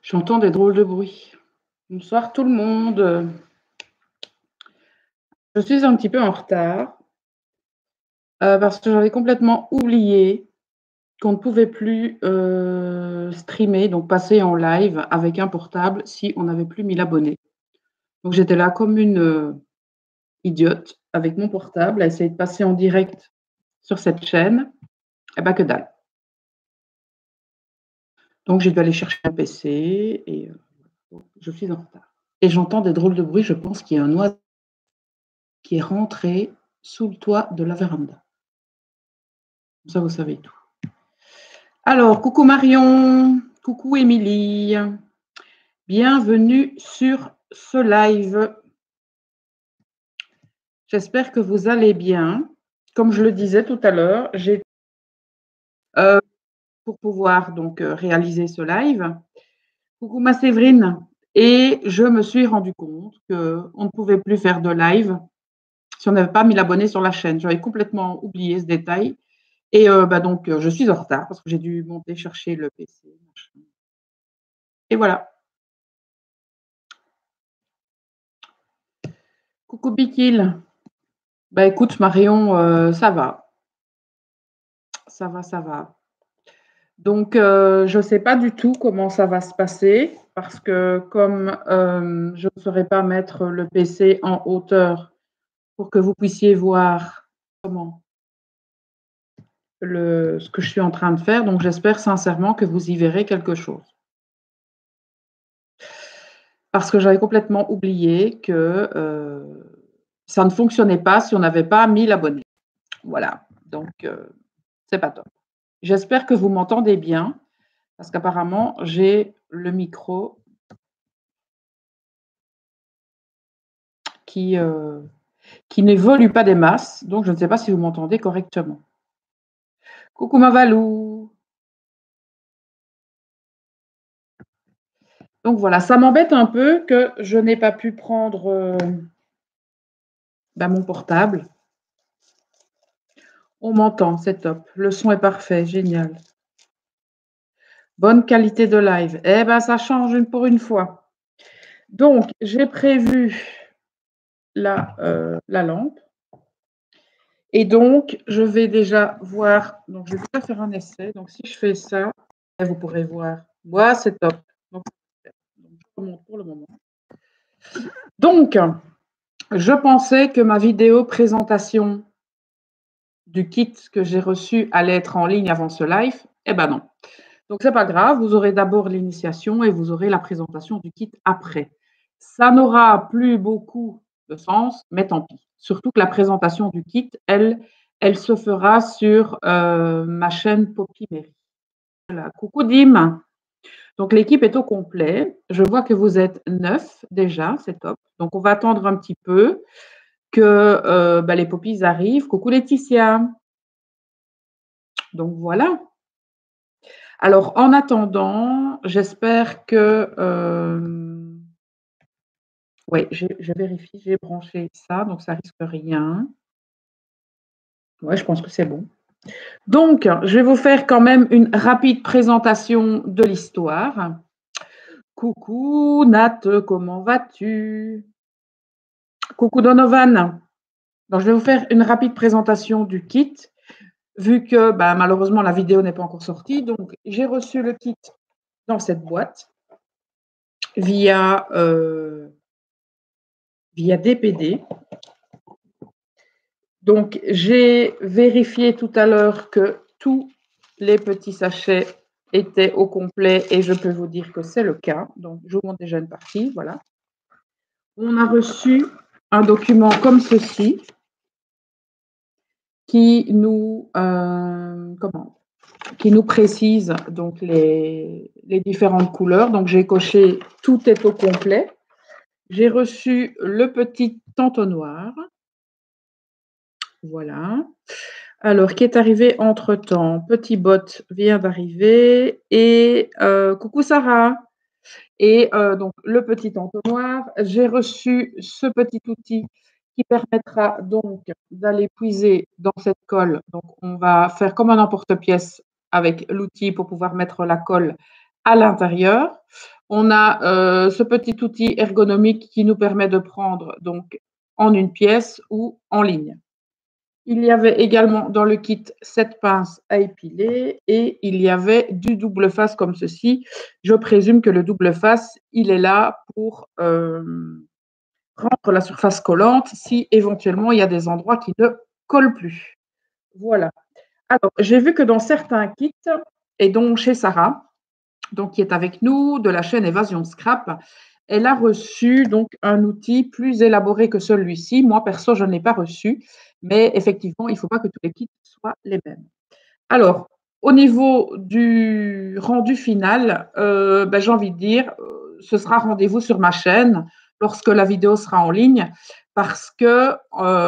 J'entends des drôles de bruits. Bonsoir tout le monde. Je suis un petit peu en retard, parce que j'avais complètement oublié qu'on ne pouvait plus, streamer, donc passer en live avec un portable si on n'avait plus 1000 abonnés. Donc j'étais là comme une, idiote avec mon portable à essayer de passer en direct sur cette chaîne et bah, que dalle. Donc j'ai dû aller chercher un PC et je suis en retard et j'entends des drôles de bruits. Je pense qu'il y a un oiseau qui est rentré sous le toit de la véranda. Comme ça, vous savez tout. Alors, coucou Marion, coucou Émilie, bienvenue sur ce live. J'espère que vous allez bien. Comme je le disais tout à l'heure, j'ai pour pouvoir donc réaliser ce live. Coucou ma Séverine. Et je me suis rendu compte qu'on ne pouvait plus faire de live si on n'avait pas 1000 abonnés sur la chaîne. J'avais complètement oublié ce détail. Et donc, je suis en retard parce que j'ai dû monter chercher le PC. Et voilà. Coucou Bikil. Bah écoute Marion, ça va. Ça va, ça va. Donc, je ne sais pas du tout comment ça va se passer parce que comme je ne saurais pas mettre le PC en hauteur pour que vous puissiez voir ce que je suis en train de faire, donc j'espère sincèrement que vous y verrez quelque chose. Parce que j'avais complètement oublié que ça ne fonctionnait pas si on n'avait pas 1000 abonnés. Voilà, donc c'est pas top. J'espère que vous m'entendez bien parce qu'apparemment j'ai le micro qui n'évolue pas des masses, donc je ne sais pas si vous m'entendez correctement. Coucou Mavalou. Donc voilà, ça m'embête un peu que je n'ai pas pu prendre mon portable. On m'entend, c'est top. Le son est parfait, génial. Bonne qualité de live. Eh ben, ça change pour une fois. Donc, j'ai prévu la lampe. Et donc, je vais déjà voir. Donc, je vais déjà faire un essai. Donc, si je fais ça, vous pourrez voir. Voilà, c'est top. Donc, je remonte pour le moment. Donc, je pensais que ma vidéo présentation du kit que j'ai reçu allait être en ligne avant ce live. Eh ben non. Donc, c'est pas grave. Vous aurez d'abord l'initiation et vous aurez la présentation du kit après. Ça n'aura plus beaucoup de sens, mais tant pis. Surtout que la présentation du kit, elle se fera sur ma chaîne Poppy Mary. Voilà. Coucou Dim. Donc, l'équipe est au complet. Je vois que vous êtes 9 déjà, c'est top. Donc, on va attendre un petit peu que les poppies arrivent. Coucou Laetitia. Donc, voilà. Alors, en attendant, j'espère que… oui, je vérifie, j'ai branché ça, donc ça risque rien. Ouais, je pense que c'est bon. Donc, je vais vous faire quand même une rapide présentation de l'histoire. Coucou Nat, comment vas-tu? Coucou Donovan. Donc, je vais vous faire une rapide présentation du kit, vu que malheureusement la vidéo n'est pas encore sortie. Donc, j'ai reçu le kit dans cette boîte via DPD. Donc, j'ai vérifié tout à l'heure que tous les petits sachets étaient au complet et je peux vous dire que c'est le cas. Donc, je vous montre déjà une partie. Voilà. On a reçu un document comme ceci qui nous, qui nous précise donc les différentes couleurs. Donc, j'ai coché « Tout est au complet ». J'ai reçu le petit entonnoir. Voilà. Alors, qui est arrivé entre-temps? Petit bot vient d'arriver et coucou Sarah. Et donc, le petit entonnoir. J'ai reçu ce petit outil qui permettra donc d'aller puiser dans cette colle. Donc, on va faire comme un emporte-pièce avec l'outil pour pouvoir mettre la colle à l'intérieur. On a ce petit outil ergonomique qui nous permet de prendre donc en une pièce ou en ligne. Il y avait également dans le kit 7 pinces à épiler et il y avait du double face comme ceci. Je présume que le double face, il est là pour rendre la surface collante si éventuellement il y a des endroits qui ne collent plus. Voilà. Alors, j'ai vu que dans certains kits, et donc chez Sarah, donc qui est avec nous de la chaîne Évasion Scrap, elle a reçu donc un outil plus élaboré que celui-ci. Moi, perso, je ne l'ai pas reçu, mais effectivement, il ne faut pas que tous les kits soient les mêmes. Alors, au niveau du rendu final, j'ai envie de dire, ce sera rendez-vous sur ma chaîne lorsque la vidéo sera en ligne parce que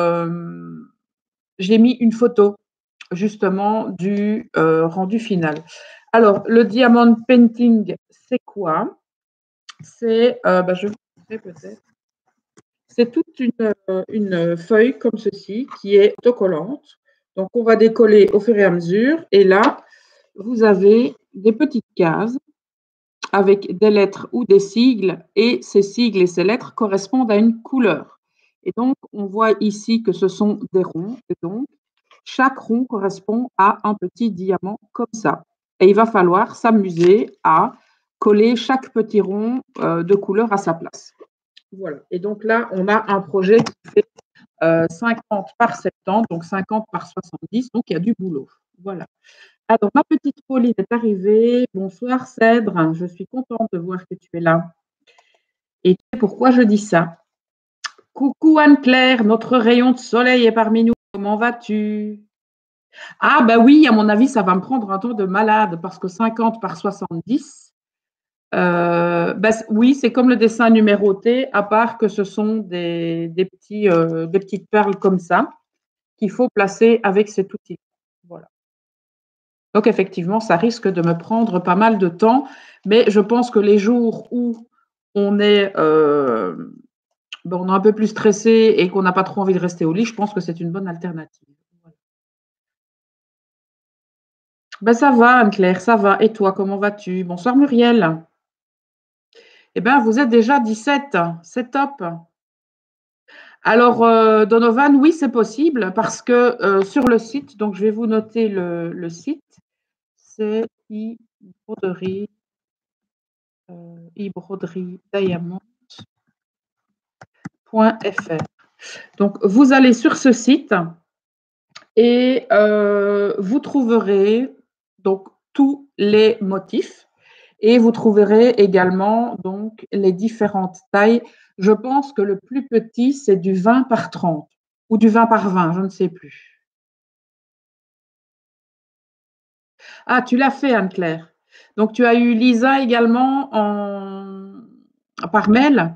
j'ai mis une photo justement du rendu final. Alors, le diamond painting, c'est quoi? C'est, je vais vous montrer peut-être. C'est toute une feuille comme ceci qui est autocollante. Donc, on va décoller au fur et à mesure. Et là, vous avez des petites cases avec des lettres ou des sigles. Et ces sigles et ces lettres correspondent à une couleur. Et donc, on voit ici que ce sont des ronds. Et donc, chaque rond correspond à un petit diamant comme ça. Et il va falloir s'amuser à coller chaque petit rond de couleur à sa place. Voilà. Et donc là, on a un projet qui fait 50 par 70, donc 50 par 70, donc il y a du boulot. Voilà. Alors, ma petite Pauline est arrivée. Bonsoir Cèdre, je suis contente de voir que tu es là. Et tu sais pourquoi je dis ça? Coucou Anne-Claire, notre rayon de soleil est parmi nous. Comment vas-tu? Ah, bah oui, à mon avis, ça va me prendre un temps de malade parce que 50 par 70, oui, c'est comme le dessin numéroté, à part que ce sont des petites perles comme ça qu'il faut placer avec cet outil. Voilà. Donc, effectivement, ça risque de me prendre pas mal de temps, mais je pense que les jours où on est, on est un peu plus stressé et qu'on n'a pas trop envie de rester au lit, je pense que c'est une bonne alternative. Ça va, Anne-Claire, ça va. Et toi, comment vas-tu? Bonsoir, Muriel. Eh bien, vous êtes déjà 17. C'est top. Alors, Donovan, oui, c'est possible parce que sur le site, donc je vais vous noter le site, c'est ibroderiediamond.fr. Donc, vous allez sur ce site et vous trouverez donc tous les motifs et vous trouverez également donc les différentes tailles. Je pense que le plus petit, c'est du 20 par 30 ou du 20 par 20, je ne sais plus. Ah, tu l'as fait, Anne-Claire. Donc, tu as eu Lisa également par mail.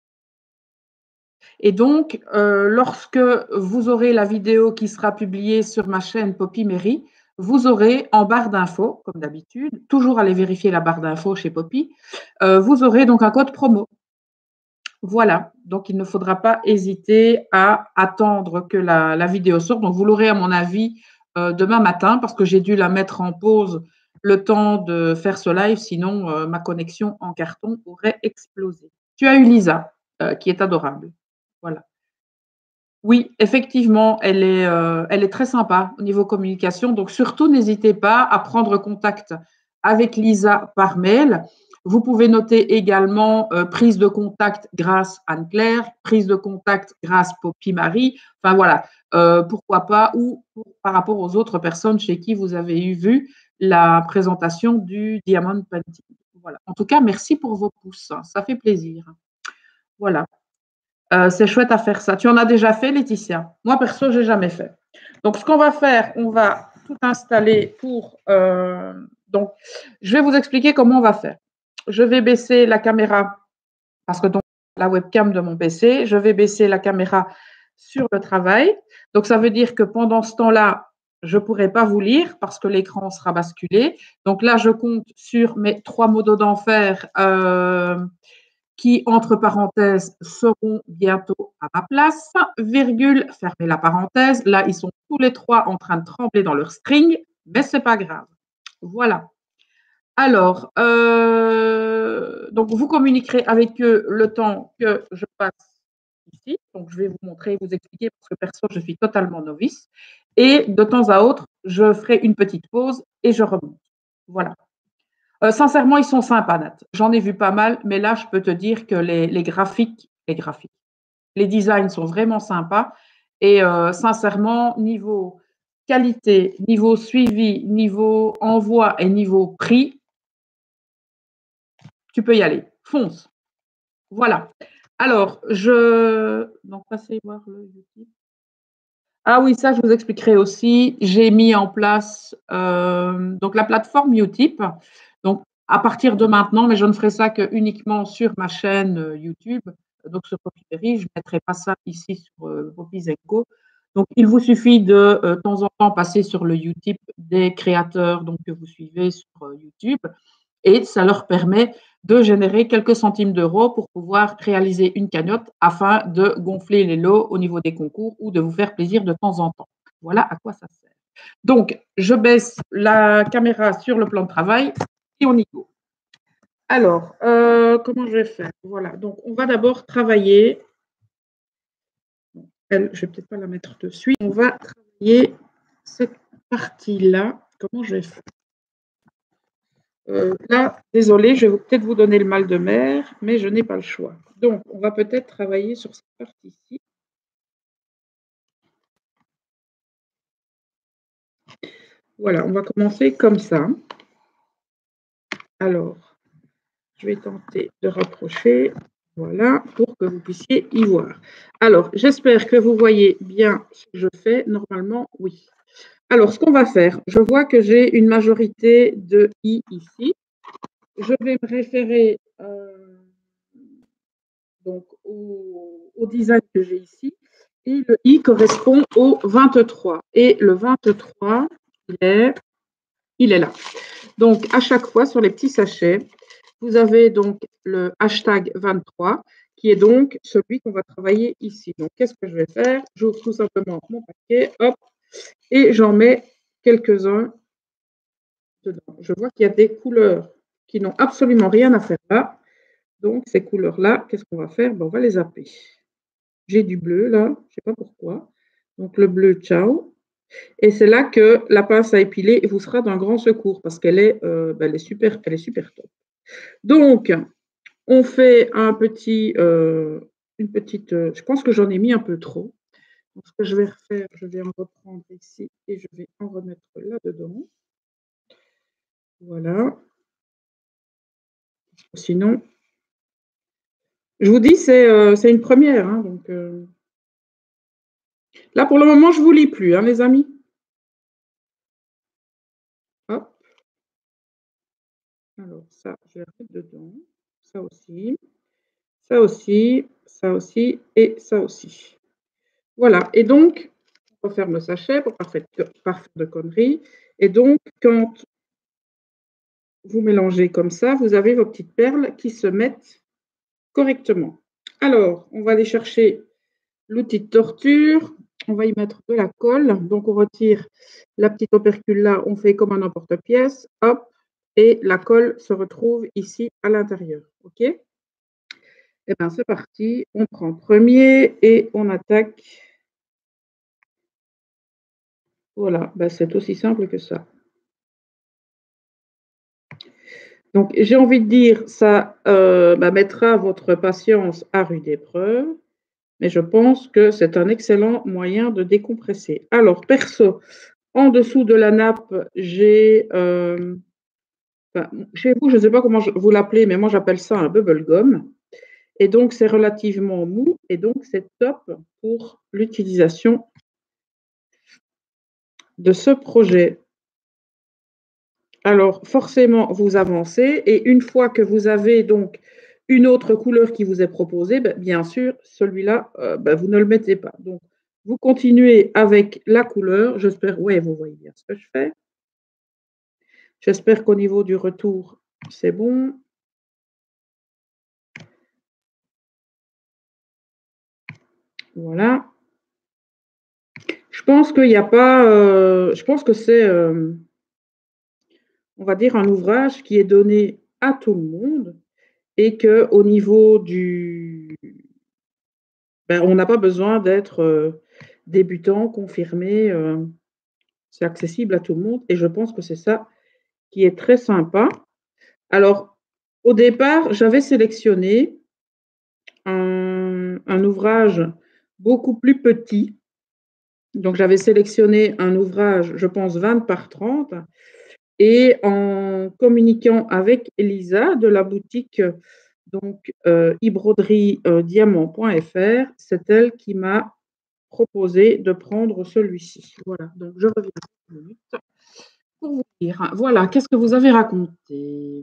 Et donc, lorsque vous aurez la vidéo qui sera publiée sur ma chaîne Poppy Mary, vous aurez en barre d'infos, comme d'habitude, toujours aller vérifier la barre d'infos chez Poppy, vous aurez donc un code promo. Voilà, donc il ne faudra pas hésiter à attendre que la vidéo sorte. Donc, vous l'aurez, à mon avis, demain matin, parce que j'ai dû la mettre en pause le temps de faire ce live, sinon ma connexion en carton aurait explosé. Tu as eu Lisa, qui est adorable. Voilà. Oui, effectivement, elle est très sympa au niveau communication. Donc, surtout, n'hésitez pas à prendre contact avec Lisa par mail. Vous pouvez noter également prise de contact grâce Anne-Claire, prise de contact grâce Poppy Marie. Enfin, voilà, pourquoi pas, ou par rapport aux autres personnes chez qui vous avez vu la présentation du Diamond Painting. Voilà. En tout cas, merci pour vos pouces. Ça fait plaisir. Voilà. C'est chouette à faire ça. Tu en as déjà fait, Laetitia? Moi, perso, je n'ai jamais fait. Donc, ce qu'on va faire, on va tout installer pour… donc, je vais vous expliquer comment on va faire. Je vais baisser la caméra, parce que donc, la webcam de mon PC, je vais baisser la caméra sur le travail. Donc, ça veut dire que pendant ce temps-là, je ne pourrai pas vous lire parce que l'écran sera basculé. Donc là, je compte sur mes 3 modos d'enfer qui, entre parenthèses, seront bientôt à ma place, virgule, fermez la parenthèse. Là, ils sont tous les 3 en train de trembler dans leur string, mais ce n'est pas grave. Voilà. Alors, donc vous communiquerez avec eux le temps que je passe ici. Donc, je vais vous montrer, vous expliquer, parce que perso, je suis totalement novice. Et de temps à autre, je ferai une petite pause et je remonte. Voilà. Sincèrement, ils sont sympas, Nat. J'en ai vu pas mal, mais là, je peux te dire que les designs sont vraiment sympas. Et sincèrement, niveau qualité, niveau suivi, niveau envoi et niveau prix, tu peux y aller. Fonce. Voilà. Alors, donc, passez voir le YouTube. Ah oui, ça, je vous expliquerai aussi. J'ai mis en place donc la plateforme Utip. Donc, à partir de maintenant, mais je ne ferai ça que uniquement sur ma chaîne YouTube, donc sur Poppyberry. Je ne mettrai pas ça ici sur Poppy Zenko. Donc, il vous suffit de temps en temps passer sur le Utip des créateurs donc, que vous suivez sur YouTube et ça leur permet de générer quelques centimes d'euros pour pouvoir réaliser une cagnotte afin de gonfler les lots au niveau des concours ou de vous faire plaisir de temps en temps. Voilà à quoi ça sert. Donc, je baisse la caméra sur le plan de travail et on y go. Alors, comment je vais faire? Voilà, donc on va d'abord travailler. Elle, je ne vais peut-être pas la mettre de suite. On va travailler cette partie-là. Comment je vais faire? Là, désolé, je vais peut-être vous donner le mal de mer, mais je n'ai pas le choix. Donc, on va peut-être travailler sur cette partie-ci. Voilà, on va commencer comme ça. Alors, je vais tenter de rapprocher, voilà, pour que vous puissiez y voir. Alors, j'espère que vous voyez bien ce que je fais. Normalement, oui. Alors, ce qu'on va faire, je vois que j'ai une majorité de I ici. Je vais me référer donc au design que j'ai ici. Et le I correspond au 23. Et le 23, il est là. Donc, à chaque fois, sur les petits sachets, vous avez donc le hashtag 23, qui est donc celui qu'on va travailler ici. Donc, qu'est-ce que je vais faire? J'ouvre tout simplement mon paquet, hop, et j'en mets quelques-uns dedans. Je vois qu'il y a des couleurs qui n'ont absolument rien à faire là. Donc, ces couleurs-là, qu'est-ce qu'on va faire? Ben, on va les zapper. J'ai du bleu là, je ne sais pas pourquoi. Donc, le bleu, ciao. Et c'est là que la pince à épiler vous sera d'un grand secours parce qu'elle est, elle est super top. Donc, on fait une petite, je pense que j'en ai mis un peu trop. Donc, ce que je vais refaire, je vais en reprendre ici et je vais en remettre là-dedans. Voilà. Sinon, je vous dis, c'est une première. Hein, donc, là, pour le moment, je ne vous lis plus, hein, les amis. Hop. Alors, ça, je vais remettre dedans. Ça aussi. Ça aussi. Ça aussi. Et ça aussi. Voilà. Et donc, on referme le sachet pour pas faire de conneries. Et donc, quand vous mélangez comme ça, vous avez vos petites perles qui se mettent correctement. Alors, on va aller chercher l'outil de torture. On va y mettre de la colle. Donc, on retire la petite opercule là. On fait comme un emporte-pièce. Hop. Et la colle se retrouve ici à l'intérieur. OK? Eh bien, c'est parti. On prend premier et on attaque. Voilà. Ben, c'est aussi simple que ça. Donc, j'ai envie de dire, ça mettra votre patience à rude épreuve. Mais je pense que c'est un excellent moyen de décompresser. Alors, perso, en dessous de la nappe, j'ai, chez vous, je ne sais pas comment vous l'appelez, mais moi j'appelle ça un bubble gum. Et donc, c'est relativement mou et donc c'est top pour l'utilisation de ce projet. Alors, forcément, vous avancez et une fois que vous avez donc une autre couleur qui vous est proposée, bien sûr, celui-là, vous ne le mettez pas. Donc, vous continuez avec la couleur. J'espère, oui, vous voyez bien ce que je fais. J'espère qu'au niveau du retour, c'est bon. Voilà. Je pense qu'il n'y a pas. Je pense que c'est. on va dire, un ouvrage qui est donné à tout le monde et qu'au niveau du… Ben, on n'a pas besoin d'être débutant, confirmé. C'est accessible à tout le monde et je pense que c'est ça qui est très sympa. Alors, au départ, j'avais sélectionné un ouvrage beaucoup plus petit. Donc, j'avais sélectionné un ouvrage, je pense, 20 par 30. Et en communiquant avec Elisa de la boutique donc ibroderie-diamant.fr, c'est elle qui m'a proposé de prendre celui-ci. Voilà, donc je reviens une minute pour vous dire. Voilà, qu'est-ce que vous avez raconté?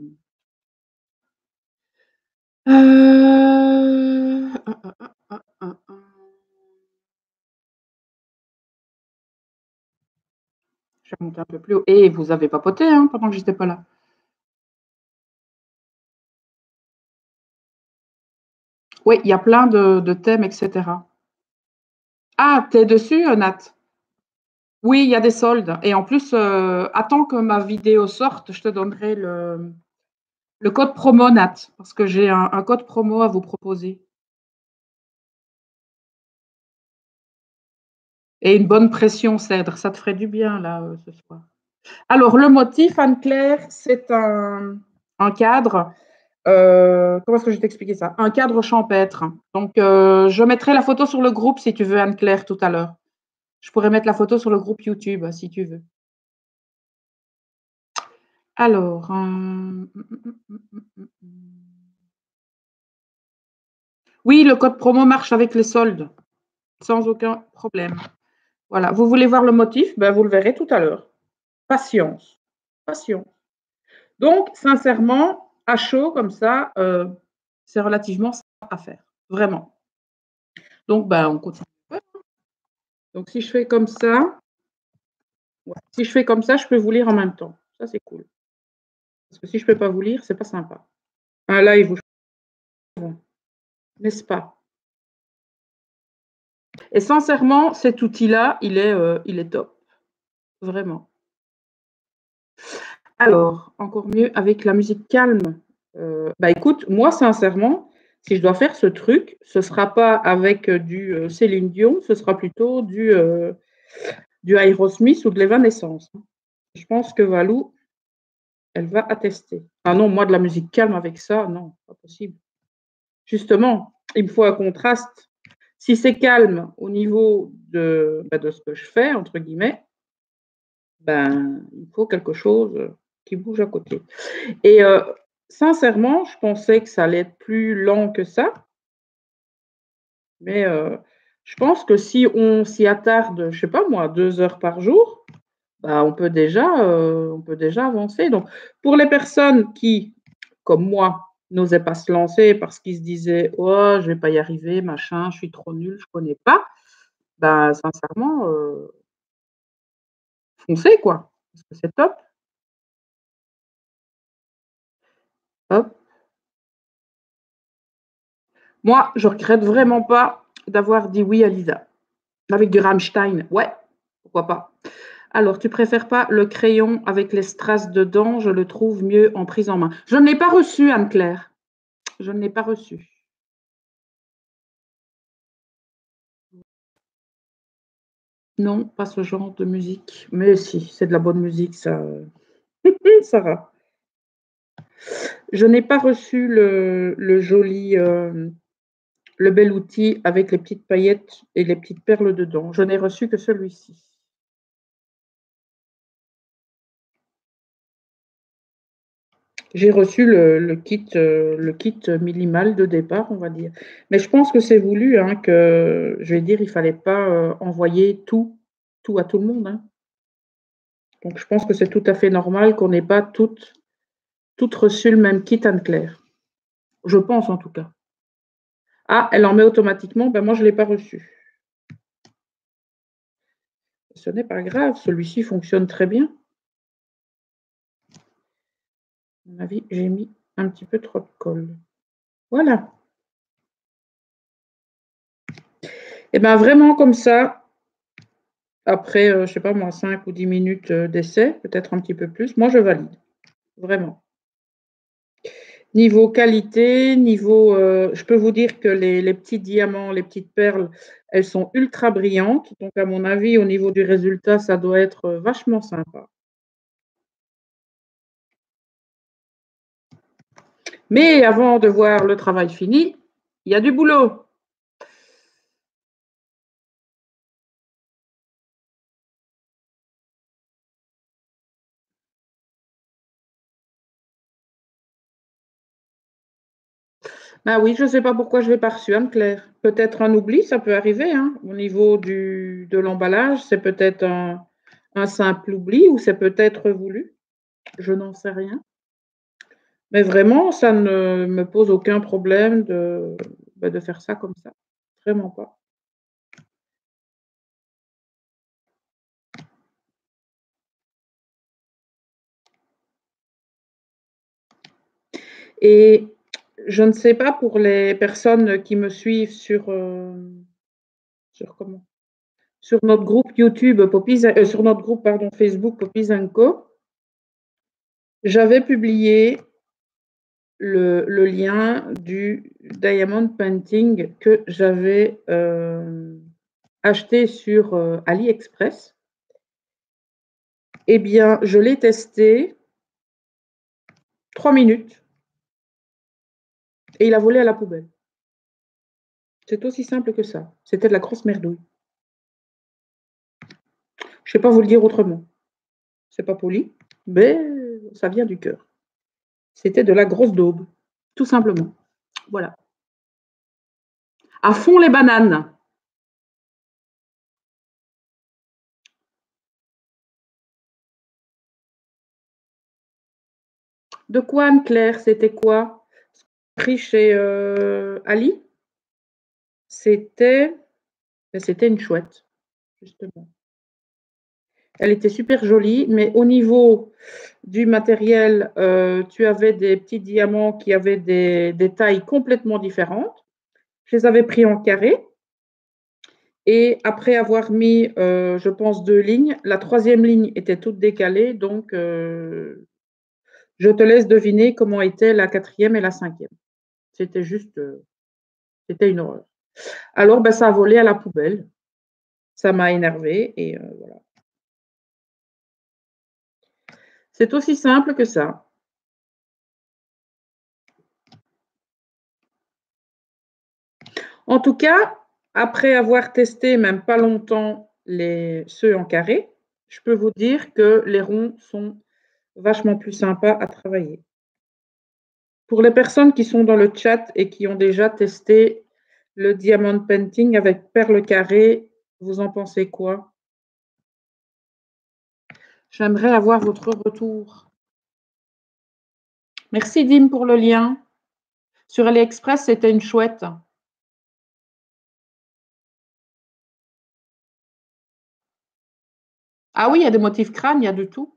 Je vais monter un peu plus haut. Et vous avez papoté hein, pendant que j'étais pas là. Oui, il y a plein de thèmes, etc. Ah, t'es dessus, Nat? Oui, il y a des soldes. Et en plus, attends que ma vidéo sorte, je te donnerai le code promo, Nat, parce que j'ai un code promo à vous proposer. Et une bonne pression cèdre, ça te ferait du bien, là, ce soir. Alors, le motif, Anne-Claire, c'est un cadre. Comment est-ce que je vais t'expliquer ça? Un cadre champêtre. Donc, je mettrai la photo sur le groupe si tu veux, Anne-Claire, tout à l'heure. Je pourrais mettre la photo sur le groupe YouTube, si tu veux. Alors, oui, le code promo marche avec les soldes, sans aucun problème. Voilà, vous voulez voir le motif? Ben, vous le verrez tout à l'heure. Patience, patience. Donc, sincèrement, à chaud comme ça, c'est relativement simple à faire, vraiment. Donc, ben, on continue. Donc, si je fais comme ça, ouais, si je fais comme ça, je peux vous lire en même temps. Ça, c'est cool. Parce que si je ne peux pas vous lire, c'est pas sympa. Un live, n'est-ce pas? Et sincèrement, cet outil-là, il est top, vraiment. Alors, encore mieux avec la musique calme. Bah écoute, moi sincèrement, si je dois faire ce truc, ce ne sera pas avec du Céline Dion, ce sera plutôt du Aerosmith ou de l'Evanescence. Je pense que Valou, elle va attester. Ah non, moi de la musique calme avec ça, non, pas possible. Justement, il me faut un contraste. Si c'est calme au niveau de ce que je fais, entre guillemets, ben, il faut quelque chose qui bouge à côté. Et sincèrement, je pensais que ça allait être plus lent que ça, mais je pense que si on s'y attarde, je sais pas moi, 2 heures par jour, bah, on peut déjà avancer. Donc, pour les personnes qui, comme moi, n'osaient pas se lancer parce qu'ils se disaient: «Oh, je vais pas y arriver, machin, je suis trop nul, je connais pas», bah, sincèrement, foncez quoi, parce que c'est top. Hop. Moi, je regrette vraiment pas d'avoir dit oui à Lisa. Avec du Rammstein, ouais, pourquoi pas. Alors, tu préfères pas le crayon avec les strass dedans? Je le trouve mieux en prise en main. Je ne l'ai pas reçu, Anne-Claire. Je ne l'ai pas reçu. Non, pas ce genre de musique. Mais si, c'est de la bonne musique, ça, ça va. Je n'ai pas reçu le joli, le bel outil avec les petites paillettes et les petites perles dedans. Je n'ai reçu que celui-ci. J'ai reçu le kit minimal de départ, on va dire. Mais je pense que c'est voulu, hein, que je vais dire, il fallait pas envoyer tout à tout le monde, hein. Donc je pense que c'est tout à fait normal qu'on n'ait pas toutes reçu le même kit Anne-Claire. Je pense en tout cas. Ah, elle en met automatiquement, ben moi je ne l'ai pas reçu. Ce n'est pas grave, celui-ci fonctionne très bien. À mon avis, j'ai mis un petit peu trop de colle. Voilà. Et bien vraiment comme ça, après, je ne sais pas moi, 5 ou 10 minutes d'essai, peut-être un petit peu plus, moi je valide. vraiment. Niveau qualité, niveau, je peux vous dire que les petits diamants, les petites perles, elles sont ultra brillantes. Donc à mon avis, au niveau du résultat, ça doit être, vachement sympa. Mais avant de voir le travail fini, il y a du boulot. Bah oui, je ne sais pas pourquoi je l'ai pas reçu, Anne-Claire. Peut-être un oubli, ça peut arriver, hein. Au niveau de l'emballage, c'est peut-être un simple oubli ou c'est peut-être voulu. Je n'en sais rien. Mais vraiment, ça ne me pose aucun problème de faire ça comme ça. Vraiment pas. Et je ne sais pas pour les personnes qui me suivent sur comment? Sur notre groupe YouTube sur notre groupe, pardon, Facebook Poppies & Co. J'avais publié le lien du diamond painting que j'avais, acheté sur, AliExpress. Eh bien, je l'ai testé 3 minutes et il a volé à la poubelle. C'est aussi simple que ça. C'était de la grosse merdouille. Je sais pas vous le dire autrement. C'est pas poli, mais ça vient du cœur. C'était de la grosse daube, tout simplement. Voilà. À fond les bananes. De quoi, Anne-Claire? C'était quoi? Pris chez Ali? C'était c'était une chouette, justement. Elle était super jolie, mais au niveau du matériel, tu avais des petits diamants qui avaient des tailles complètement différentes. Je les avais pris en carré et après avoir mis, je pense 2 lignes, la 3e ligne était toute décalée, donc je te laisse deviner comment étaient la 4e et la 5e. C'était juste, c'était une horreur. Alors, bah, ça a volé à la poubelle. Ça m'a énervée et voilà. C'est aussi simple que ça. En tout cas, après avoir testé même pas longtemps ceux en carré, je peux vous dire que les ronds sont vachement plus sympas à travailler. Pour les personnes qui sont dans le chat et qui ont déjà testé le diamond painting avec perles carrées, vous en pensez quoi? J'aimerais avoir votre retour. Merci Dim pour le lien. Sur AliExpress, c'était une chouette. Ah oui, il y a des motifs crâne, il y a de tout.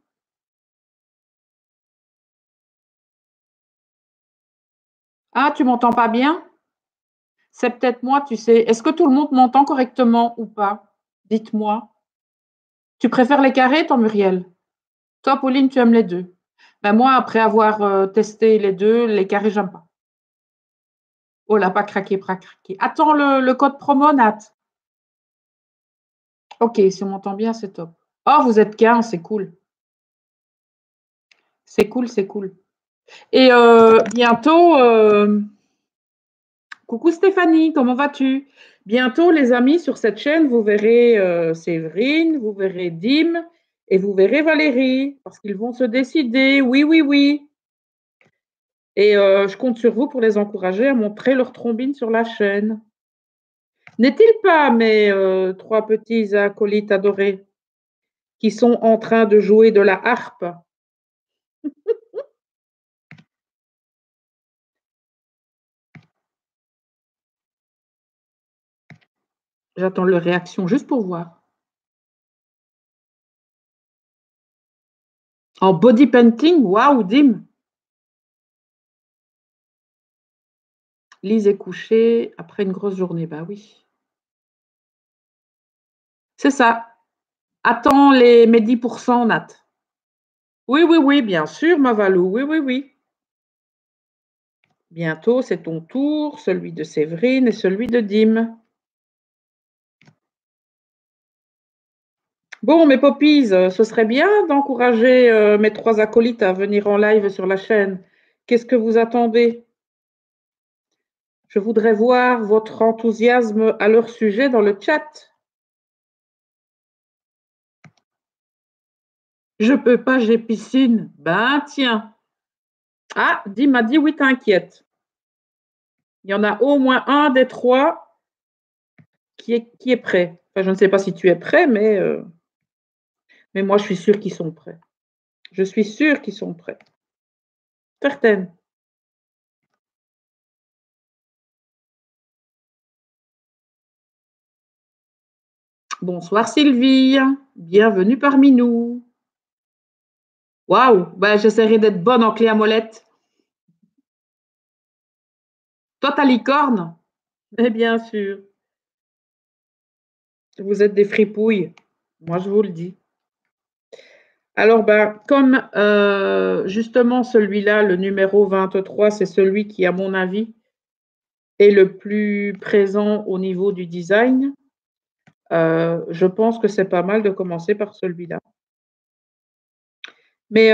Ah, tu m'entends pas bien? C'est peut-être moi, tu sais. Est-ce que tout le monde m'entend correctement ou pas? Dites-moi. Tu préfères les carrés, toi, Muriel? Toi, Pauline, tu aimes les deux. Ben moi, après avoir testé les deux, les carrés, j'aime pas. Oh là, pas craqué, pas craqué. Attends le code promo, Nat. Ok, si on m'entend bien, c'est top. Oh, vous êtes 15, c'est cool. C'est cool, c'est cool. Et bientôt, coucou Stéphanie, comment vas-tu? Bientôt, les amis, sur cette chaîne, vous verrez Séverine, vous verrez Dim et vous verrez Valérie, parce qu'ils vont se décider. Oui, oui, oui. Et je compte sur vous pour les encourager à montrer leur trombine sur la chaîne. N'est-il pas, mes 3 petits acolytes adorés, qui sont en train de jouer de la harpe? J'attends leur réaction juste pour voir. En body painting, waouh, Dim! Lise est couchée après une grosse journée, bah oui. C'est ça. Attends mes 10%, Nat. Oui, oui, oui, bien sûr, ma Valou. Oui, oui, oui. Bientôt, c'est ton tour, celui de Séverine et celui de Dim. Bon, mes poppies, ce serait bien d'encourager mes 3 acolytes à venir en live sur la chaîne. Qu'est-ce que vous attendez? Je voudrais voir votre enthousiasme à leur sujet dans le chat. Je peux pas, j'ai piscine. Ben tiens. Ah, Dim m'a dit oui, t'inquiète. Il y en a au moins un des 3 qui est prêt. Enfin, je ne sais pas si tu es prêt, mais moi, je suis sûre qu'ils sont prêts. Je suis sûre qu'ils sont prêts. Certaine. Bonsoir Sylvie, bienvenue parmi nous. Waouh, ben, j'essaierai d'être bonne en clé à molette. Toi, ta licorne? Mais bien sûr. Vous êtes des fripouilles. Moi, je vous le dis. Alors, ben, comme justement celui-là, le numéro 23, c'est celui qui, à mon avis, est le plus présent au niveau du design, je pense que c'est pas mal de commencer par celui-là. Mais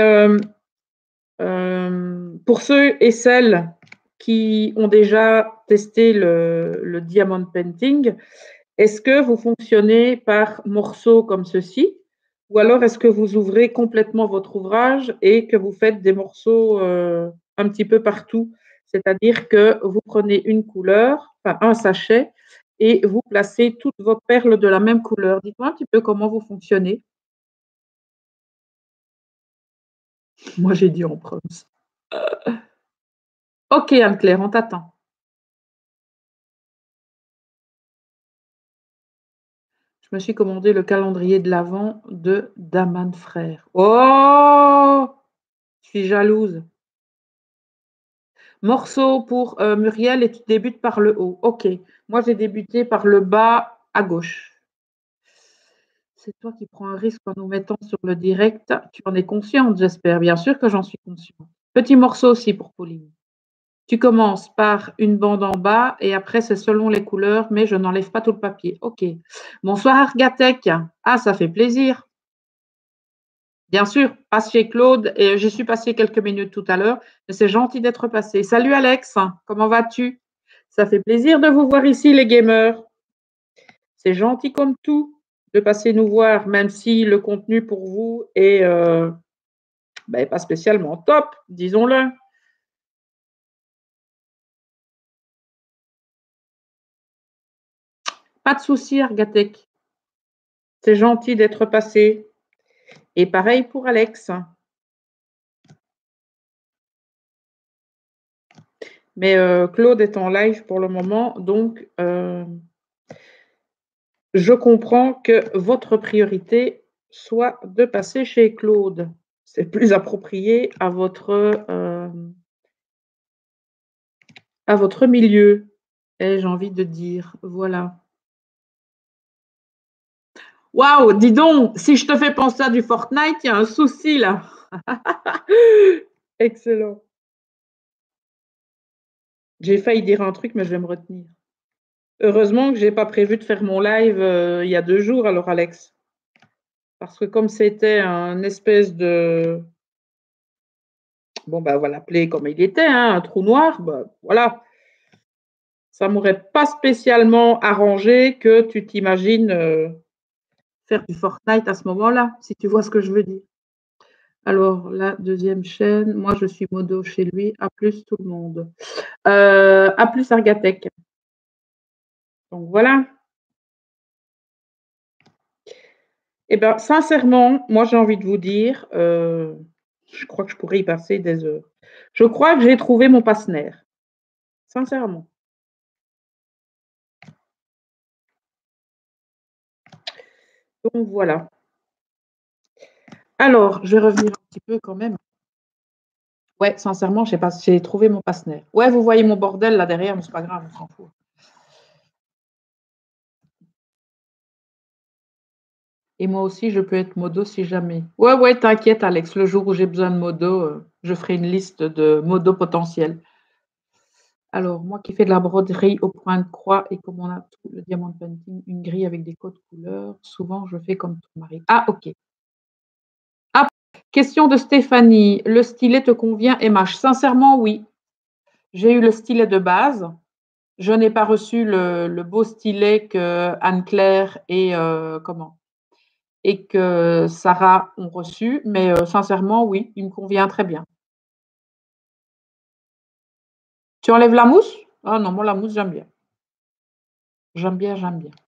pour ceux et celles qui ont déjà testé le diamond painting, est-ce que vous fonctionnez par morceaux comme ceci? Ou alors est-ce que vous ouvrez complètement votre ouvrage et que vous faites des morceaux un petit peu partout? C'est-à-dire que vous prenez une couleur, enfin un sachet, et vous placez toutes vos perles de la même couleur. Dites-moi un petit peu comment vous fonctionnez. Moi, j'ai dit en proms. Ok, Anne-Claire, on t'attend. Je me suis commandé le calendrier de l'Avent de Daman Frère. Oh, je suis jalouse. Morceau pour Muriel et tu débutes par le haut. Ok, moi j'ai débuté par le bas à gauche. C'est toi qui prends un risque en nous mettant sur le direct. Tu en es consciente, j'espère. Bien sûr que j'en suis consciente. Petit morceau aussi pour Pauline. Tu commences par une bande en bas et après c'est selon les couleurs, mais je n'enlève pas tout le papier. Ok. Bonsoir Argatek. Ah, ça fait plaisir. Bien sûr, passe chez Claude et j'y suis passée quelques minutes tout à l'heure, mais c'est gentil d'être passé. Salut Alex, comment vas-tu? Ça fait plaisir de vous voir ici les gamers. C'est gentil comme tout de passer nous voir, même si le contenu pour vous est pas spécialement top, disons-le. Pas de souci, Argatek. C'est gentil d'être passé. Et pareil pour Alex. Mais Claude est en live pour le moment, donc je comprends que votre priorité soit de passer chez Claude. C'est plus approprié à votre milieu, ai-je envie de dire. Voilà. Waouh, dis donc, si je te fais penser à du Fortnite, il y a un souci là. Excellent. J'ai failli dire un truc, mais je vais me retenir. Heureusement que je n'ai pas prévu de faire mon live il y a 2 jours, alors Alex. Parce que comme c'était un espèce de... Bon, ben, on va l'appeler comme il était, hein, un trou noir, ben, voilà. Ça ne m'aurait pas spécialement arrangé que tu t'imagines faire du Fortnite à ce moment-là, si tu vois ce que je veux dire. Alors, la deuxième chaîne, moi, je suis modo chez lui. À plus tout le monde. À plus Argatech. Donc, voilà. Eh bien, sincèrement, moi, j'ai envie de vous dire, je crois que je pourrais y passer des heures. Je crois que j'ai trouvé mon passe-nerf. Sincèrement. Donc, voilà. Alors, je vais revenir un petit peu quand même. Ouais, sincèrement, j'ai trouvé mon passe-nerf. Ouais, vous voyez mon bordel là derrière, mais c'est pas grave, on s'en fout. Et moi aussi, je peux être modo si jamais. Ouais, ouais, t'inquiète, Alex, le jour où j'ai besoin de modo, je ferai une liste de modos potentiels. Alors, moi qui fais de la broderie au point de croix et comme on a tout le diamant painting, une grille avec des codes couleurs, souvent je fais comme ton mari. Ah, OK. Ah, question de Stéphanie. Le stylet te convient, MH? Sincèrement, oui. J'ai eu le stylet de base. Je n'ai pas reçu le beau stylet que Anne-Claire et comment? Et que Sarah ont reçu, mais sincèrement, oui, il me convient très bien. Tu enlèves la mousse? Ah non, moi la mousse, j'aime bien. J'aime bien, j'aime bien.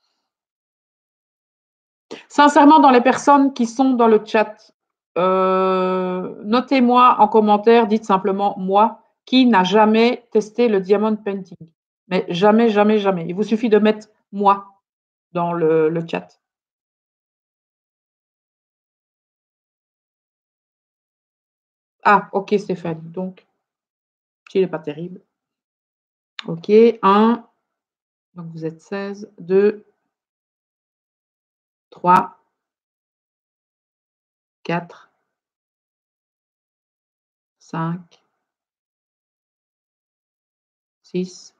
Sincèrement, dans les personnes qui sont dans le chat, notez-moi en commentaire, dites simplement moi, qui n'a jamais testé le diamond painting? Mais jamais, jamais, jamais. Il vous suffit de mettre moi dans le chat. Ah, OK Stéphanie, donc il n'est pas terrible. OK, 1, donc vous êtes 16, 2, 3, 4, 5, 6,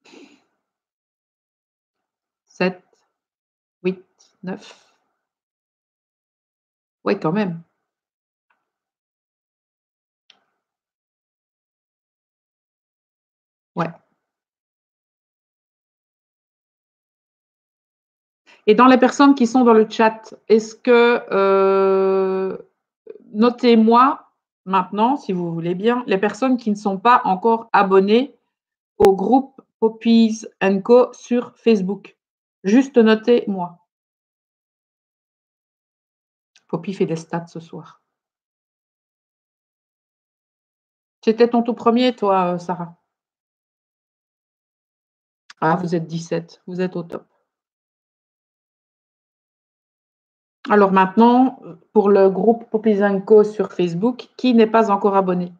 7, 8, 9. Ouais, quand même. Ouais. Et dans les personnes qui sont dans le chat, est-ce que, notez-moi maintenant, si vous voulez bien, les personnes qui ne sont pas encore abonnées au groupe Poppies Co sur Facebook. Juste notez-moi. Poppy fait des stats ce soir. C'était ton tout premier, toi, Sarah? Ah, vous êtes 17, vous êtes au top. Alors maintenant, pour le groupe Poppies Co sur Facebook, qui n'est pas encore abonné?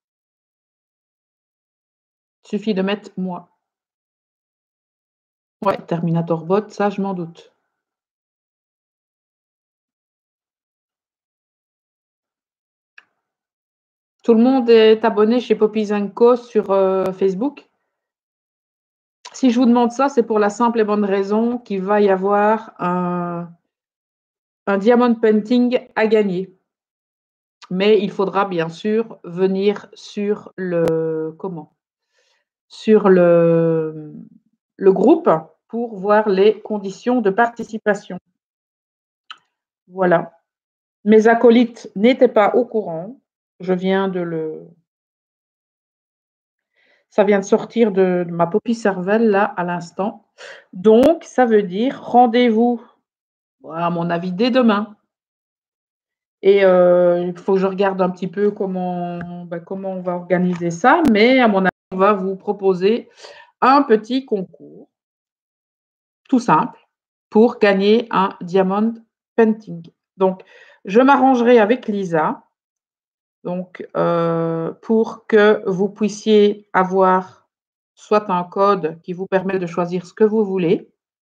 Il suffit de mettre moi. Ouais, Terminator Bot, ça je m'en doute. Tout le monde est abonné chez Poppies Co sur Facebook? Si je vous demande ça, c'est pour la simple et bonne raison qu'il va y avoir un diamond painting à gagner. Mais il faudra bien sûr venir sur sur le groupe pour voir les conditions de participation. Voilà. Mes acolytes n'étaient pas au courant. Je viens de le Ça vient de sortir de ma Poppy cervelle là à l'instant. Donc ça veut dire rendez-vous, à mon avis, dès demain. Et il faut que je regarde un petit peu comment on va organiser ça, mais à mon avis, on va vous proposer un petit concours, tout simple, pour gagner un diamond painting. Donc, je m'arrangerai avec Lisa, donc, pour que vous puissiez avoir soit un code qui vous permet de choisir ce que vous voulez.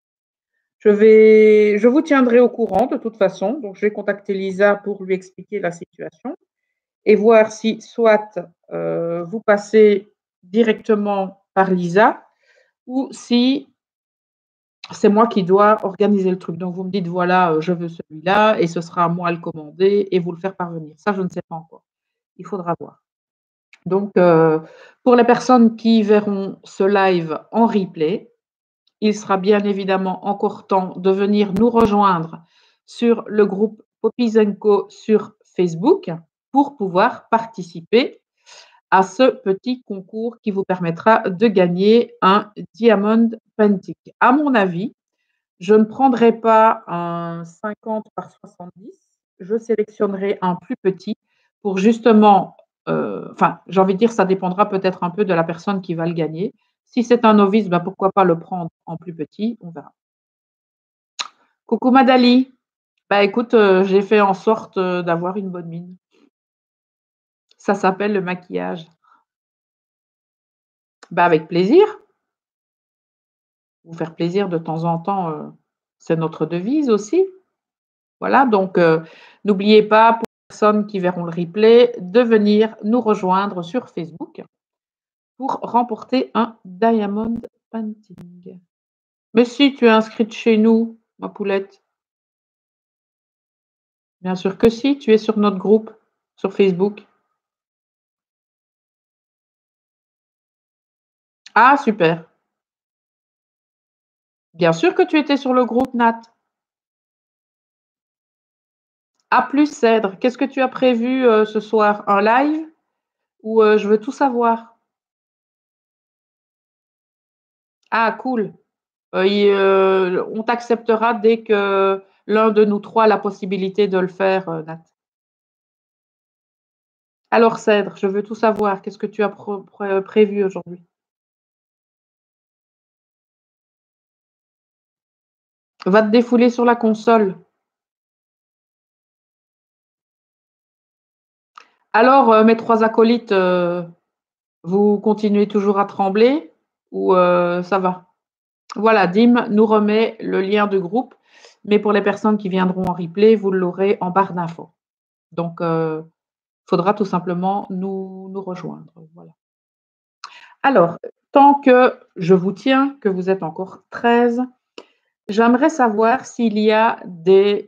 Je vous tiendrai au courant de toute façon, donc je vais contacter Lisa pour lui expliquer la situation et voir si soit, vous passez directement par Lisa ou si c'est moi qui dois organiser le truc. Donc vous me dites: «Voilà, je veux celui-là» et ce sera à moi à le commander et vous le faire parvenir. Ça, je ne sais pas encore. Il faudra voir. Donc pour les personnes qui verront ce live en replay, il sera bien évidemment encore temps de venir nous rejoindre sur le groupe Poppies Co sur Facebook pour pouvoir participer à ce petit concours qui vous permettra de gagner un diamond painting. À mon avis, je ne prendrai pas un 50 par 70, je sélectionnerai un plus petit pour justement, enfin, j'ai envie de dire, ça dépendra peut-être un peu de la personne qui va le gagner. Si c'est un novice, bah, pourquoi pas le prendre en plus petit, on verra. Coucou Madali, bah, écoute, j'ai fait en sorte, d'avoir une bonne mine. Ça s'appelle le maquillage. Bah, avec plaisir. Vous faire plaisir de temps en temps, c'est notre devise aussi. Voilà, donc n'oubliez pas, pour les personnes qui verront le replay, de venir nous rejoindre sur Facebook pour remporter un Diamond Painting. Mais si tu es inscrite chez nous, ma poulette. Bien sûr que si, tu es sur notre groupe sur Facebook. Ah super. Bien sûr que tu étais sur le groupe, Nat. A plus Cèdre, qu'est-ce que tu as prévu, ce soir? Un live ou je veux tout savoir? Ah cool. On t'acceptera dès que l'un de nous 3 a la possibilité de le faire, Nat. Alors Cèdre, je veux tout savoir. Qu'est-ce que tu as prévu aujourd'hui? Va te défouler sur la console. Alors, mes 3 acolytes, vous continuez toujours à trembler ou ça va? Voilà, Dim nous remet le lien de groupe, mais pour les personnes qui viendront en replay, vous l'aurez en barre d'infos. Donc, faudra tout simplement nous rejoindre, voilà. Alors, tant que je vous tiens, que vous êtes encore 13, j'aimerais savoir s'il y a des,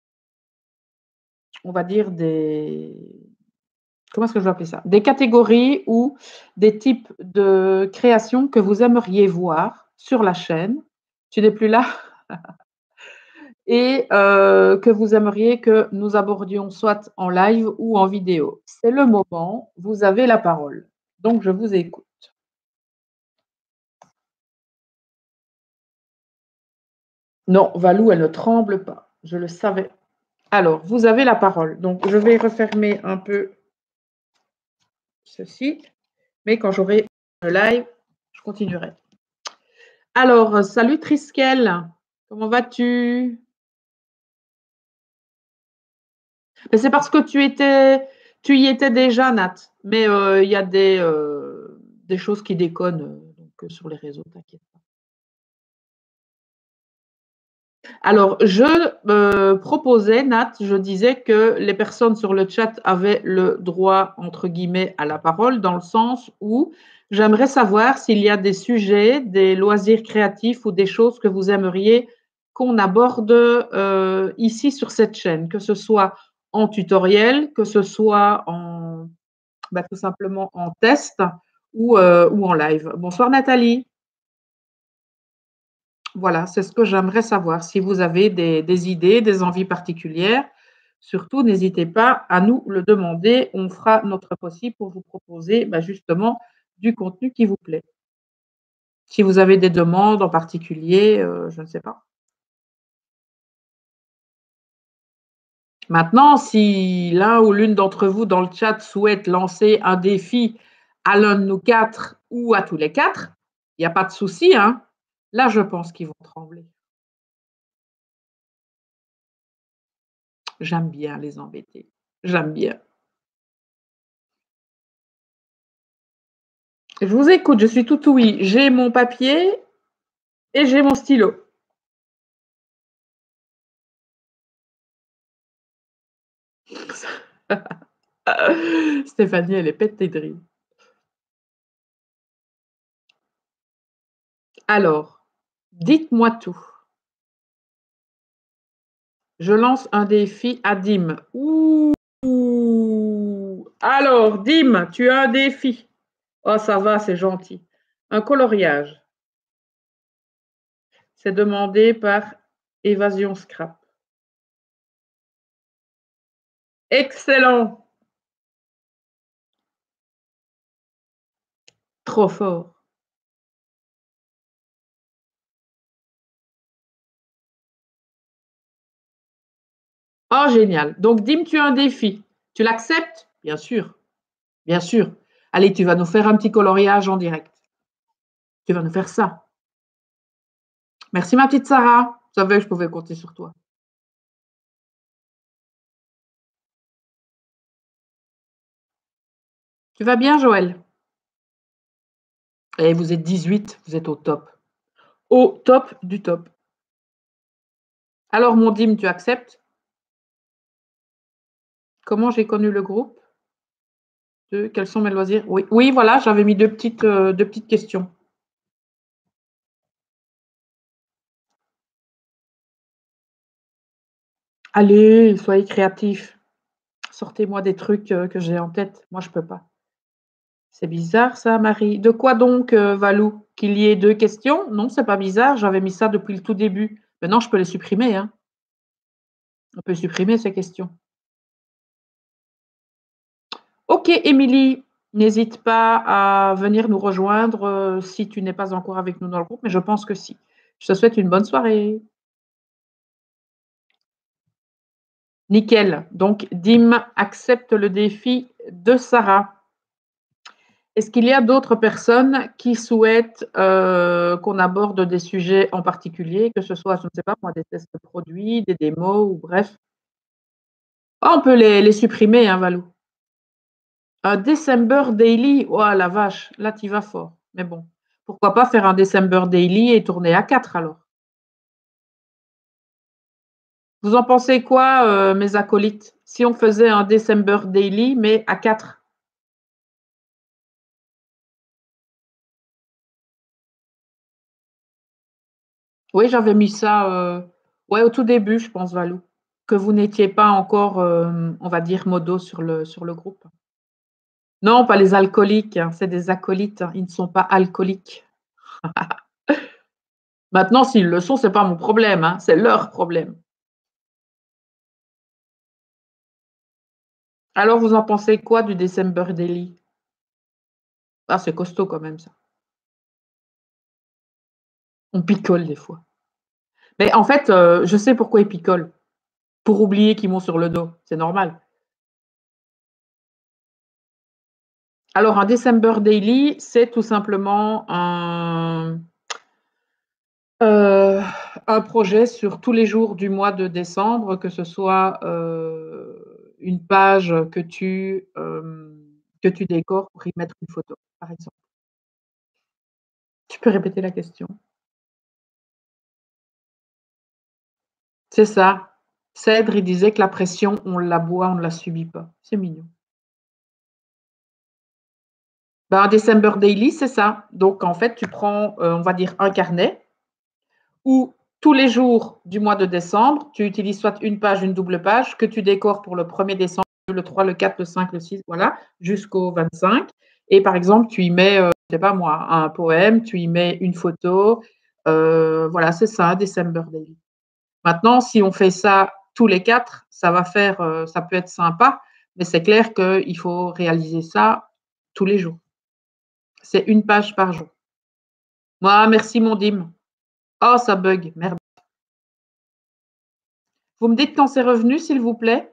on va dire comment est-ce que je vais appeler ça? Des catégories ou des types de créations que vous aimeriez voir sur la chaîne. Tu n'es plus là? Et que vous aimeriez que nous abordions soit en live ou en vidéo. C'est le moment, vous avez la parole. Donc je vous écoute. Non, Valou, elle ne tremble pas, je le savais. Alors, vous avez la parole. Donc je vais refermer un peu ceci, mais quand j'aurai le live, je continuerai. Alors, salut Triskel, comment vas-tu? Mais c'est parce que tu y étais déjà, Nat. Mais il y a des choses qui déconnent donc, sur les réseaux, t'inquiète pas. Alors, je proposais, Nat, je disais que les personnes sur le chat avaient le droit, entre guillemets, à la parole, dans le sens où j'aimerais savoir s'il y a des sujets, des loisirs créatifs ou des choses que vous aimeriez qu'on aborde ici sur cette chaîne, que ce soit en tutoriel, que ce soit tout simplement en test ou en live. Bonsoir Nathalie. Voilà, c'est ce que j'aimerais savoir. Si vous avez des idées, des envies particulières, surtout n'hésitez pas à nous le demander. On fera notre possible pour vous proposer justement du contenu qui vous plaît. Si vous avez des demandes en particulier, je ne sais pas. Maintenant, si l'un ou l'une d'entre vous dans le chat souhaite lancer un défi à l'un de nous 4 ou à tous les 4, il n'y a pas de souci, hein. Là, je pense qu'ils vont trembler. J'aime bien les embêter. J'aime bien. Je vous écoute, je suis tout oui. J'ai mon papier et j'ai mon stylo. Stéphanie, elle est pétée de rire. Alors, dites-moi tout. Je lance un défi à Dim. Ouh. Alors, Dim, tu as un défi. Oh, ça va, c'est gentil. Un coloriage. C'est demandé par Évasion Scrap. Excellent. Trop fort. Oh, génial. Donc, Dim, tu as un défi. Tu l'acceptes? Bien sûr. Bien sûr. Allez, tu vas nous faire un petit coloriage en direct. Tu vas nous faire ça. Merci, ma petite Sarah. Je savais que je pouvais compter sur toi. Tu vas bien, Joël? Et vous êtes 18, vous êtes au top. Au top du top. Alors, mon Dim, tu acceptes? Comment j'ai connu le groupe? Quels sont mes loisirs? Oui, oui, voilà, j'avais mis 2 petites questions. Allez, soyez créatifs. Sortez-moi des trucs, que j'ai en tête. Moi, je peux pas. C'est bizarre ça, Marie. De quoi donc, Valou? Qu'il y ait 2 questions? Non, c'est pas bizarre, j'avais mis ça depuis le tout début. Maintenant, je peux les supprimer, hein. On peut supprimer ces questions. OK, Émilie, n'hésite pas à venir nous rejoindre, si tu n'es pas encore avec nous dans le groupe, mais je pense que si. Je te souhaite une bonne soirée. Nickel. Donc Dim accepte le défi de Sarah. Est-ce qu'il y a d'autres personnes qui souhaitent, qu'on aborde des sujets en particulier, que ce soit, je ne sais pas moi, des tests de produits, des démos ou bref? Ah, on peut les supprimer, hein, Valou. Un December daily, oh la vache, là tu y vas fort. Mais bon, pourquoi pas faire un December daily et tourner à 4 alors? Vous en pensez quoi, mes acolytes? Si on faisait un December daily, mais à 4? Oui, j'avais mis ça, ouais, au tout début, je pense, Valou, que vous n'étiez pas encore, on va dire modo sur le groupe. Non, pas les alcooliques, hein, c'est des acolytes, hein, ils ne sont pas alcooliques. Maintenant, s'ils le sont, c'est pas mon problème, hein, c'est leur problème. Alors, vous en pensez quoi du December daily? Ah, c'est costaud quand même ça. On picole des fois. Mais en fait, je sais pourquoi ils picolent. Pour oublier qu'ils m'ont sur le dos, c'est normal. Alors un December daily, c'est tout simplement heu, un projet sur tous les jours du mois de décembre, que ce soit, une page que tu décores pour y mettre une photo, par exemple. Tu peux répéter la question? C'est ça. Cèdre, il disait que la pression, on la boit, on ne la subit pas. C'est mignon. Ben, un December daily, c'est ça. Donc en fait, tu prends, on va dire un carnet où tous les jours du mois de décembre, tu utilises soit une page, une double page que tu décores pour le 1er décembre, le 3, le 4, le 5, le 6, voilà, jusqu'au 25. Et par exemple, tu y mets, je sais pas moi, un poème, tu y mets une photo, voilà, c'est ça, un December daily. Maintenant, si on fait ça tous les 4, ça va faire, ça peut être sympa, mais c'est clair qu'il faut réaliser ça tous les jours. C'est une page par jour. Moi, merci mon Dim. Oh, ça bug, merde. Vous me dites quand c'est revenu, s'il vous plaît?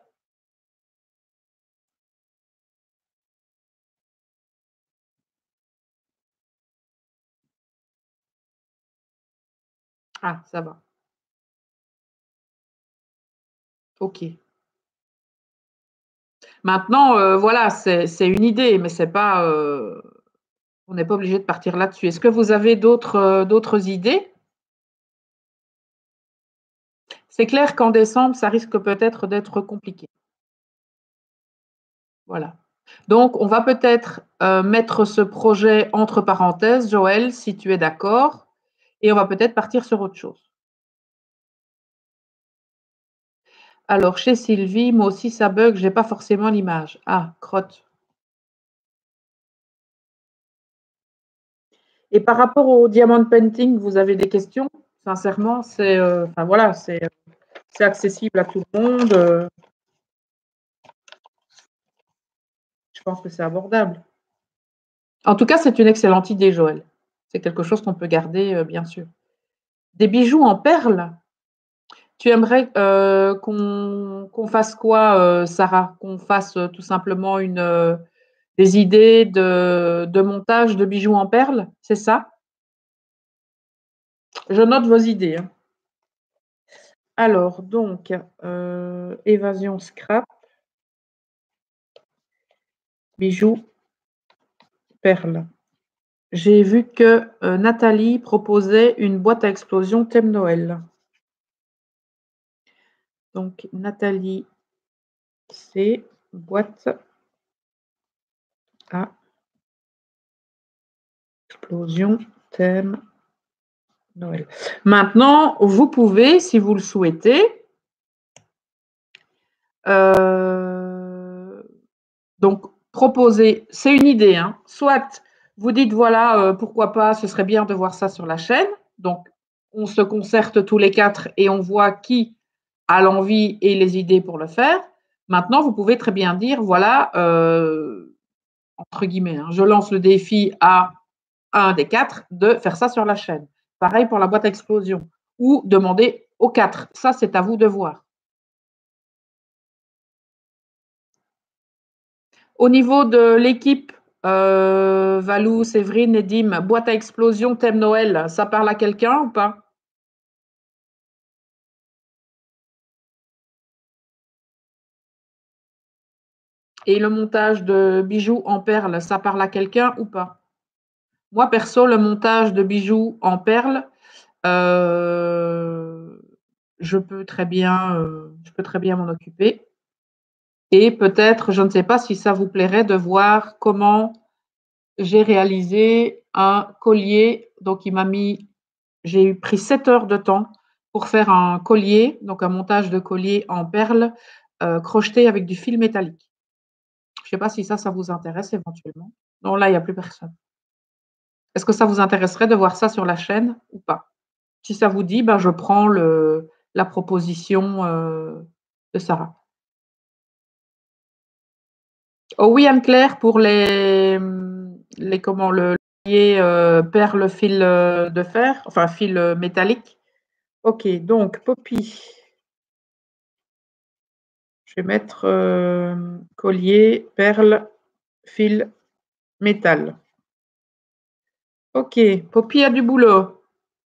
Ah, ça va. OK. Maintenant, voilà, c'est une idée, mais c'est pas, on n'est pas obligé de partir là-dessus. Est-ce que vous avez d'autres idées? C'est clair qu'en décembre, ça risque peut-être d'être compliqué. Voilà. Donc on va peut-être, mettre ce projet entre parenthèses, Joël, si tu es d'accord, et on va peut-être partir sur autre chose. Alors chez Sylvie, moi aussi ça bug, j'ai pas forcément l'image. Ah, crotte. Et par rapport au diamond painting, vous avez des questions? Sincèrement, enfin voilà, c'est accessible à tout le monde, je pense que c'est abordable. En tout cas, c'est une excellente idée, Joël. C'est quelque chose qu'on peut garder, bien sûr. Des bijoux en perles? Tu aimerais, qu'on fasse quoi, Sarah? Qu'on fasse, tout simplement des idées de montage de bijoux en perles, c'est ça? Je note vos idées, hein. Alors donc, évasion scrap, bijoux, perles. J'ai vu que, Nathalie proposait une boîte à explosion thème Noël. Donc Nathalie, C. boîte à explosion thème Noël. Maintenant, vous pouvez, si vous le souhaitez, donc proposer, c'est une idée, hein, soit vous dites voilà, pourquoi pas, ce serait bien de voir ça sur la chaîne. Donc, on se concerte tous les 4 et on voit qui a l'envie et les idées pour le faire. Maintenant, vous pouvez très bien dire voilà, entre guillemets, hein, je lance le défi à un des 4 de faire ça sur la chaîne. Pareil pour la boîte à explosion ou demander aux 4. Ça, c'est à vous de voir. Au niveau de l'équipe, Valou, Séverine et Dim, boîte à explosion, thème Noël, ça parle à quelqu'un ou pas? Et le montage de bijoux en perles, ça parle à quelqu'un ou pas? Moi, perso, le montage de bijoux en perles, je peux très bien m'en occuper. Et peut-être, je ne sais pas si ça vous plairait de voir comment j'ai réalisé un collier. Donc, j'ai pris 7 heures de temps pour faire un collier, donc un montage de collier en perles crocheté avec du fil métallique. Je ne sais pas si ça vous intéresse éventuellement. Non, là, il n'y a plus personne. Est-ce que ça vous intéresserait de voir ça sur la chaîne ou pas? Si ça vous dit, ben, je prends la proposition de Sarah. Oh oui, Anne-Claire, pour comment, le collier perle fil de fer, enfin fil métallique. Ok, donc Poppy. Je vais mettre collier, perle, fil, métal. Ok, Poppy a du boulot.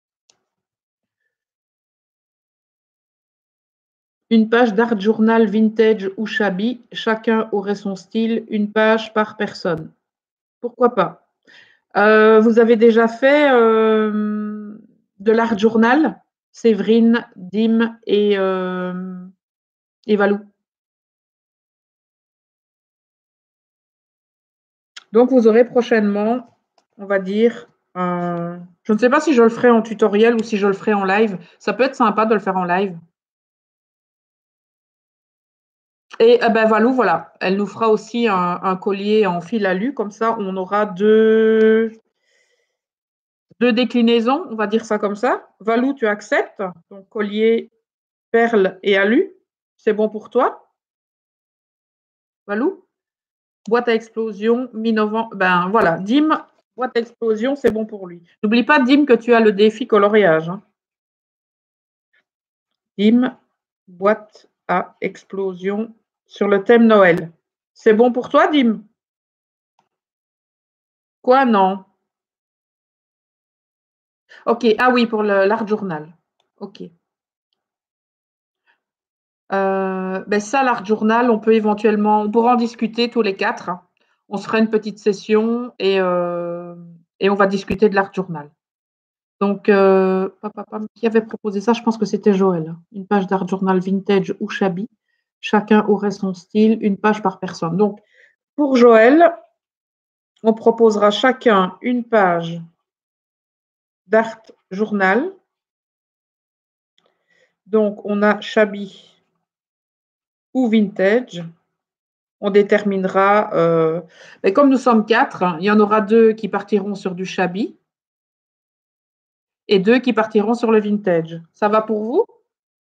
Une page d'art journal vintage ou shabby, chacun aurait son style, une page par personne. Pourquoi pas? Vous avez déjà fait de l'art journal, Séverine, Dim et Valou. Donc vous aurez prochainement, on va dire, je ne sais pas si je le ferai en tutoriel ou si je le ferai en live. Ça peut être sympa de le faire en live. Et ben Valou, voilà, elle nous fera aussi un collier en fil alu, comme ça on aura deux déclinaisons, on va dire ça comme ça. Valou, tu acceptes? Donc collier, perle et alu, c'est bon pour toi? Valou? Boîte à explosion, mi-novembre. Ben voilà, Dim, boîte à explosion, c'est bon pour lui. N'oublie pas, Dim, que tu as le défi coloriage. Hein. Dim, boîte à explosion sur le thème Noël. C'est bon pour toi, Dim? Quoi, non? Ok, ah oui, pour l'art journal. Ok. Ben ça, l'art journal, on pourra en discuter tous les 4. Hein. On se fera une petite session et on va discuter de l'art journal. Donc, qui avait proposé ça? Je pense que c'était Joël. Une page d'art journal vintage ou shabby. Chacun aurait son style, une page par personne. Donc, pour Joël, on proposera chacun une page d'art journal. Donc, on a shabby ou vintage. On déterminera, mais comme nous sommes 4, hein, il y en aura 2 qui partiront sur du shabby et 2 qui partiront sur le vintage. Ça va pour vous?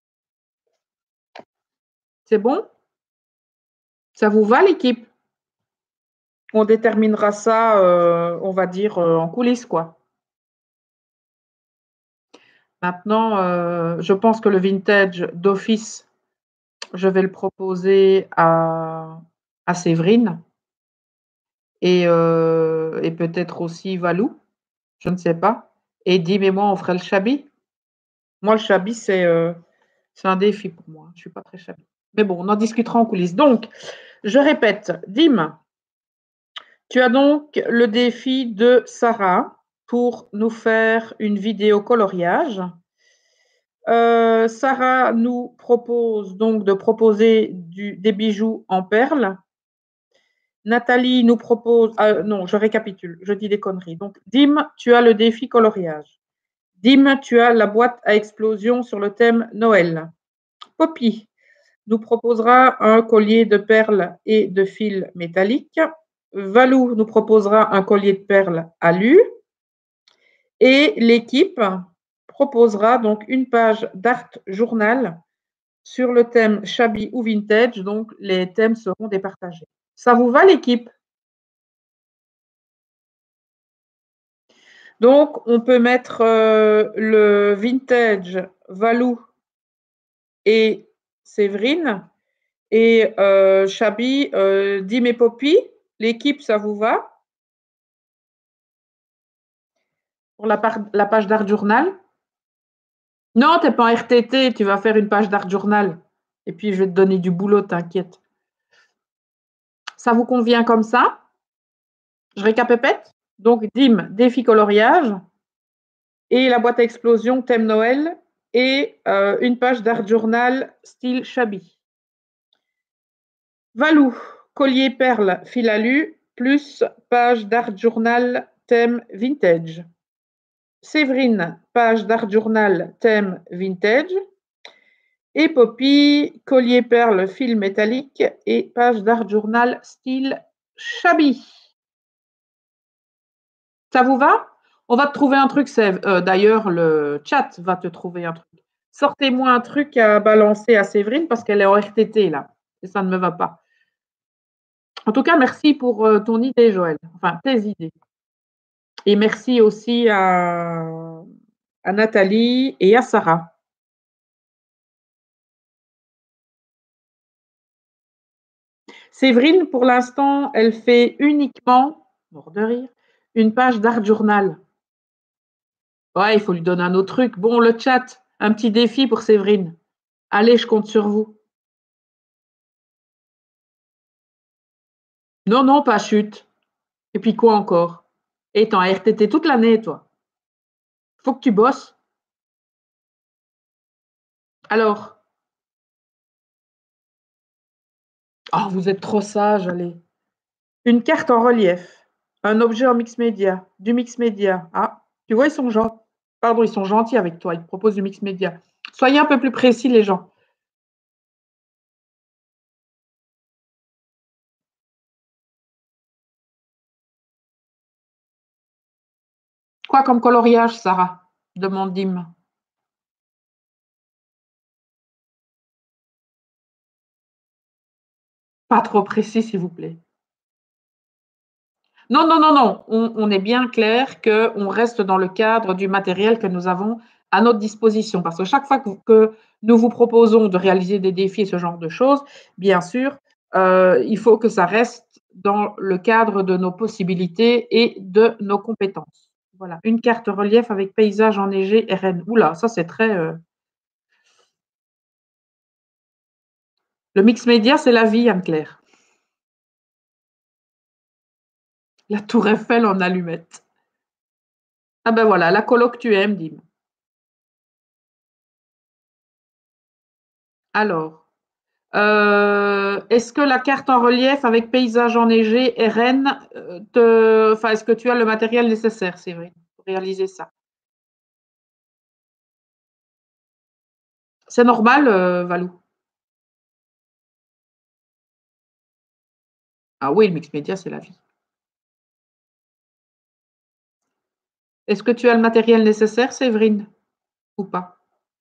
C'est bon? Ça vous va, l'équipe? On déterminera ça, on va dire, en coulisses, quoi. Maintenant, je pense que le vintage d'office, je vais le proposer à Séverine et peut-être aussi Valou, je ne sais pas. Et Dim et moi, on ferait le shabby. Moi, le shabby, c'est un défi pour moi. Je ne suis pas très shabby. Mais bon, on en discutera en coulisses. Donc, je répète, Dim, tu as donc le défi de Sarah pour nous faire une vidéo coloriage. Sarah nous propose donc de proposer des bijoux en perles Nathalie nous propose, non, je récapitule, je dis des conneries. Donc, Dim, tu as le défi coloriage. Dim, tu as la boîte à explosion sur le thème Noël. Poppy nous proposera un collier de perles et de fils métalliques. Valou nous proposera un collier de perles alu. Et l'équipe proposera donc une page d'art journal sur le thème shabby ou vintage. Donc, les thèmes seront départagés. Ça vous va, l'équipe? Donc, on peut mettre le vintage, Valou et Séverine, et shabby, Dim et Poppy. L'équipe, ça vous va? Pour la page d'art journal? Non, tu n'es pas en RTT, tu vas faire une page d'art journal. Et puis, je vais te donner du boulot, t'inquiète. Ça vous convient comme ça? Je récapépète. Donc, Dim, défi coloriage, et la boîte à explosion, thème Noël, et une page d'art journal style shabby. Valou, collier perle fil alu, plus page d'art journal thème vintage. Séverine, page d'art journal thème vintage. Et Poppy, collier perle fil métallique et page d'art journal style shabby. Ça vous va? On va te trouver un truc, d'ailleurs, le chat va te trouver un truc. Sortez-moi un truc à balancer à Séverine parce qu'elle est en RTT là. Et ça ne me va pas. En tout cas, merci pour ton idée, Joël. Enfin, tes idées. Et merci aussi à Nathalie et à Sarah. Séverine, pour l'instant, elle fait uniquement, mort de rire, une page d'art journal. Ouais, il faut lui donner un autre truc. Bon, le chat, un petit défi pour Séverine. Allez, je compte sur vous. Non, non, pas chute. Et puis quoi encore? Et t'es en RTT toute l'année, toi. Faut que tu bosses. Alors, oh, vous êtes trop sage, allez. Une carte en relief, un objet en mix média, du mix média. Ah, tu vois, ils sont gentils. Pardon, ils sont gentils avec toi. Ils te proposent du mix média. Soyez un peu plus précis, les gens. Quoi comme coloriage, Sarah? Demande Dim. Pas trop précis, s'il vous plaît. Non, non, non, non. On est bien clair qu'on reste dans le cadre du matériel que nous avons à notre disposition. Parce que chaque fois que nous vous proposons de réaliser des défis et ce genre de choses, bien sûr, il faut que ça reste dans le cadre de nos possibilités et de nos compétences. Voilà, une carte relief avec paysage enneigé RN. Oula, ça c'est très. Le mix média, c'est la vie, Anne-Claire. La tour Eiffel en allumette. Ah ben voilà, la coloc que tu aimes, Dim. Alors, est-ce que la carte en relief avec paysage enneigé RN, enfin, est-ce que tu as le matériel nécessaire, c'est vrai, pour réaliser ça? C'est normal, Valou? Ah oui, le mix média, c'est la vie. Est-ce que tu as le matériel nécessaire, Séverine, ou pas?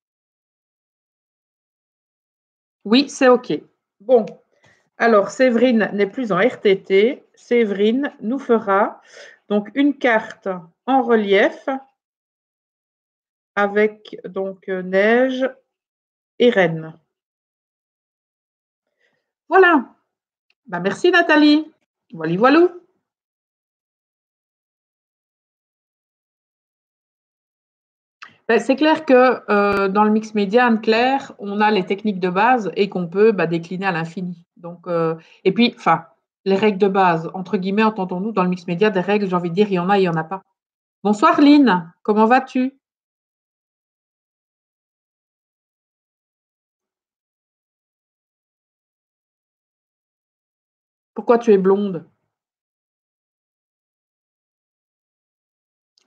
Oui, c'est OK. Bon, alors Séverine n'est plus en RTT. Séverine nous fera donc une carte en relief avec donc neige et rennes. Voilà. Bah, merci Nathalie. Voilà, voilou. Ben, c'est clair que dans le mix média, Anne-Claire, on a les techniques de base et qu'on peut décliner à l'infini. Donc, et puis, enfin, les règles de base, entre guillemets, entendons-nous, dans le mix média, des règles, j'ai envie de dire, il y en a, il n'y en a pas. Bonsoir Lynn, comment vas-tu? Pourquoi tu es blonde?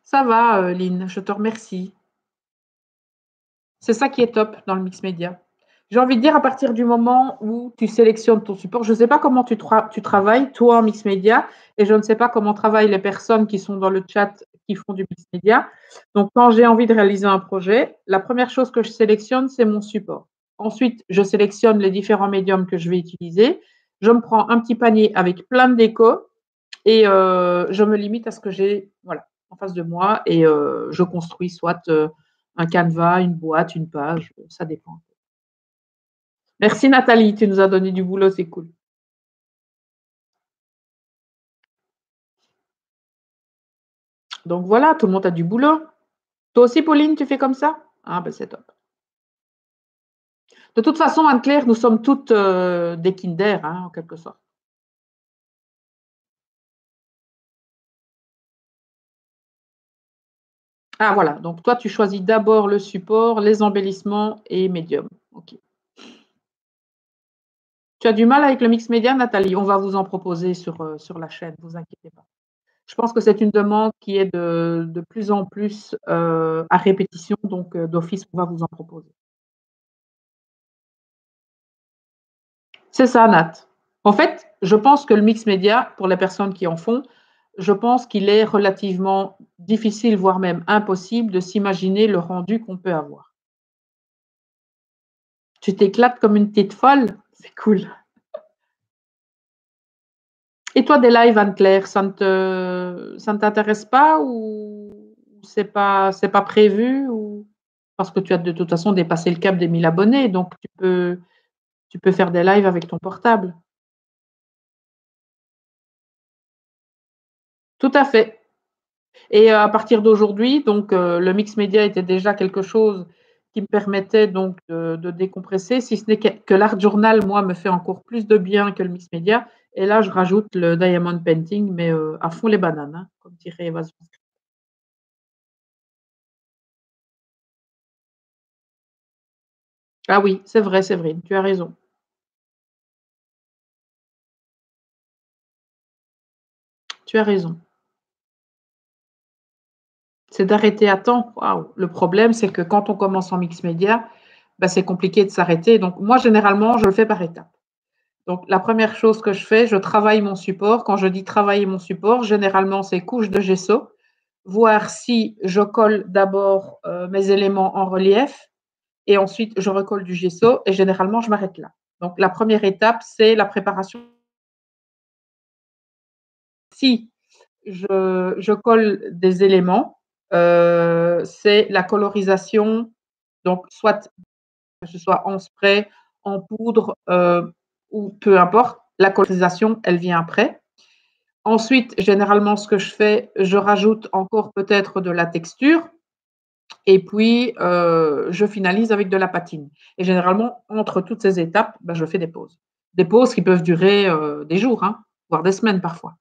Ça va, Lynn, je te remercie. C'est ça qui est top dans le mix média. J'ai envie de dire, à partir du moment où tu sélectionnes ton support, je ne sais pas comment tu travailles, toi, en mix média, et je ne sais pas comment travaillent les personnes qui sont dans le chat qui font du mix média. Donc, quand j'ai envie de réaliser un projet, la première chose que je sélectionne, c'est mon support. Ensuite, je sélectionne les différents médiums que je vais utiliser. Je me prends un petit panier avec plein de déco et je me limite à ce que j'ai voilà, en face de moi et je construis soit un canevas, une boîte, une page, ça dépend. Merci Nathalie, tu nous as donné du boulot, c'est cool. Donc voilà, tout le monde a du boulot. Toi aussi, Pauline, tu fais comme ça? Ah ben c'est top. De toute façon, Anne-Claire, nous sommes toutes des Kinder, hein, en quelque sorte. Ah voilà, donc toi, tu choisis d'abord le support, les embellissements et médium. Ok. Tu as du mal avec le mix média, Nathalie? On va vous en proposer sur la chaîne, ne vous inquiétez pas. Je pense que c'est une demande qui est de plus en plus à répétition, donc d'office, on va vous en proposer. C'est ça, Nat. En fait, je pense que le mix média, pour les personnes qui en font, je pense qu'il est relativement difficile, voire même impossible, de s'imaginer le rendu qu'on peut avoir. Tu t'éclates comme une petite folle, c'est cool. Et toi, des lives, Anne-Claire, ça ne t'intéresse pas ou c'est pas prévu ou parce que tu as de toute façon dépassé le cap des 1000 abonnés, donc tu peux faire des lives avec ton portable. Tout à fait. Et à partir d'aujourd'hui, donc le mix média était déjà quelque chose qui me permettait donc de décompresser, si ce n'est que l'art journal, moi, me fait encore plus de bien que le mix média. Et là, je rajoute le diamond painting, mais à fond les bananes, hein, comme dirait Eva Zwart. Ah oui, c'est vrai, Séverine, tu as raison. Tu as raison. C'est d'arrêter à temps. Waouh! Le problème, c'est que quand on commence en mix média, bah, c'est compliqué de s'arrêter. Donc moi, généralement, je le fais par étapes. Donc la première chose que je fais, je travaille mon support. Quand je dis travailler mon support, généralement, c'est couche de gesso, voir si je colle d'abord mes éléments en relief et ensuite je recolle du gesso et généralement, je m'arrête là. Donc la première étape, c'est la préparation. Si je colle des éléments, c'est la colorisation, donc soit que ce soit en spray, en poudre ou peu importe, la colorisation, elle vient après. Ensuite, généralement, ce que je fais, je rajoute encore peut-être de la texture et puis je finalise avec de la patine. Et généralement, entre toutes ces étapes, ben, je fais des pauses. Des pauses qui peuvent durer des jours, hein, voire des semaines parfois.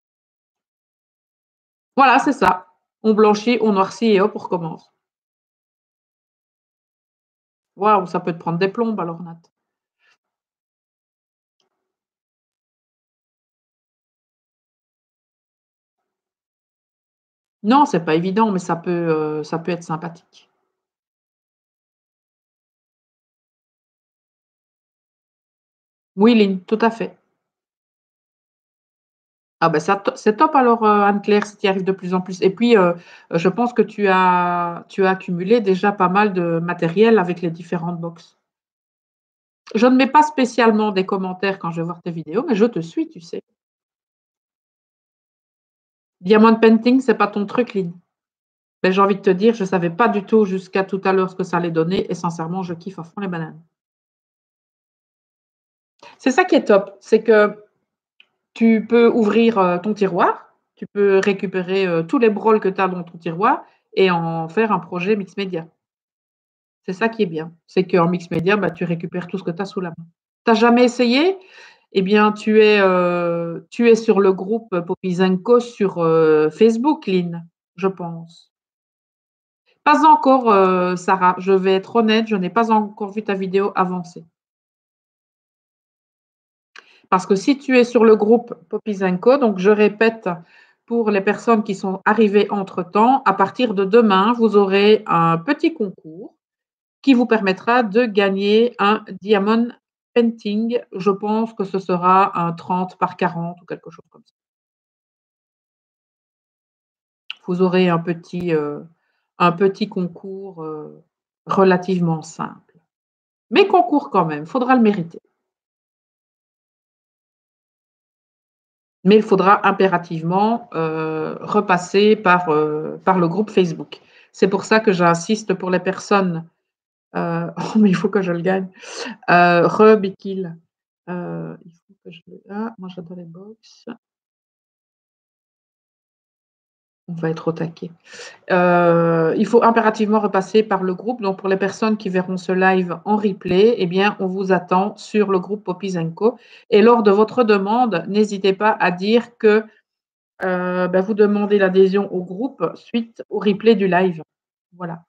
Voilà, c'est ça. On blanchit, on noircit et hop, on recommence. Waouh, ça peut te prendre des plombes alors, Nat. Non, c'est pas évident, mais ça peut être sympathique. Oui, Lynn, tout à fait. Ah ben ça, c'est top alors, Anne-Claire, si tu y arrives de plus en plus. Et puis, je pense que tu as accumulé déjà pas mal de matériel avec les différentes box. Je ne mets pas spécialement des commentaires quand je vais voir tes vidéos, mais je te suis, tu sais. Diamond painting, c'est pas ton truc, Lynn. Mais j'ai envie de te dire, je ne savais pas du tout jusqu'à tout à l'heure ce que ça allait donner et sincèrement, je kiffe à fond les bananes. C'est ça qui est top, c'est que tu peux ouvrir ton tiroir, tu peux récupérer tous les brols que tu as dans ton tiroir et en faire un projet mix média. C'est ça qui est bien. C'est qu'en mix média, bah, tu récupères tout ce que tu as sous la main. Tu as jamais essayé? Eh bien, tu es sur le groupe Popizenko sur Facebook, Lynn, je pense. Pas encore, Sarah. Je vais être honnête, je n'ai pas encore vu ta vidéo avancer. Parce que si tu es sur le groupe Popizenko, donc je répète pour les personnes qui sont arrivées entre-temps, à partir de demain, vous aurez un petit concours qui vous permettra de gagner un diamond painting. Je pense que ce sera un 30 par 40 ou quelque chose comme ça. Vous aurez un petit concours, relativement simple. Mais concours quand même, il faudra le mériter. Mais il faudra impérativement, repasser par le groupe Facebook. C'est pour ça que j'insiste pour les personnes, oh mais il faut que je le gagne, Rebikil, il faut que je le moi j'adore les box, on va être au taquet. Il faut impérativement repasser par le groupe. Donc, pour les personnes qui verront ce live en replay, eh bien, on vous attend sur le groupe Poppies & Co. Et lors de votre demande, n'hésitez pas à dire que vous demandez l'adhésion au groupe suite au replay du live. Voilà.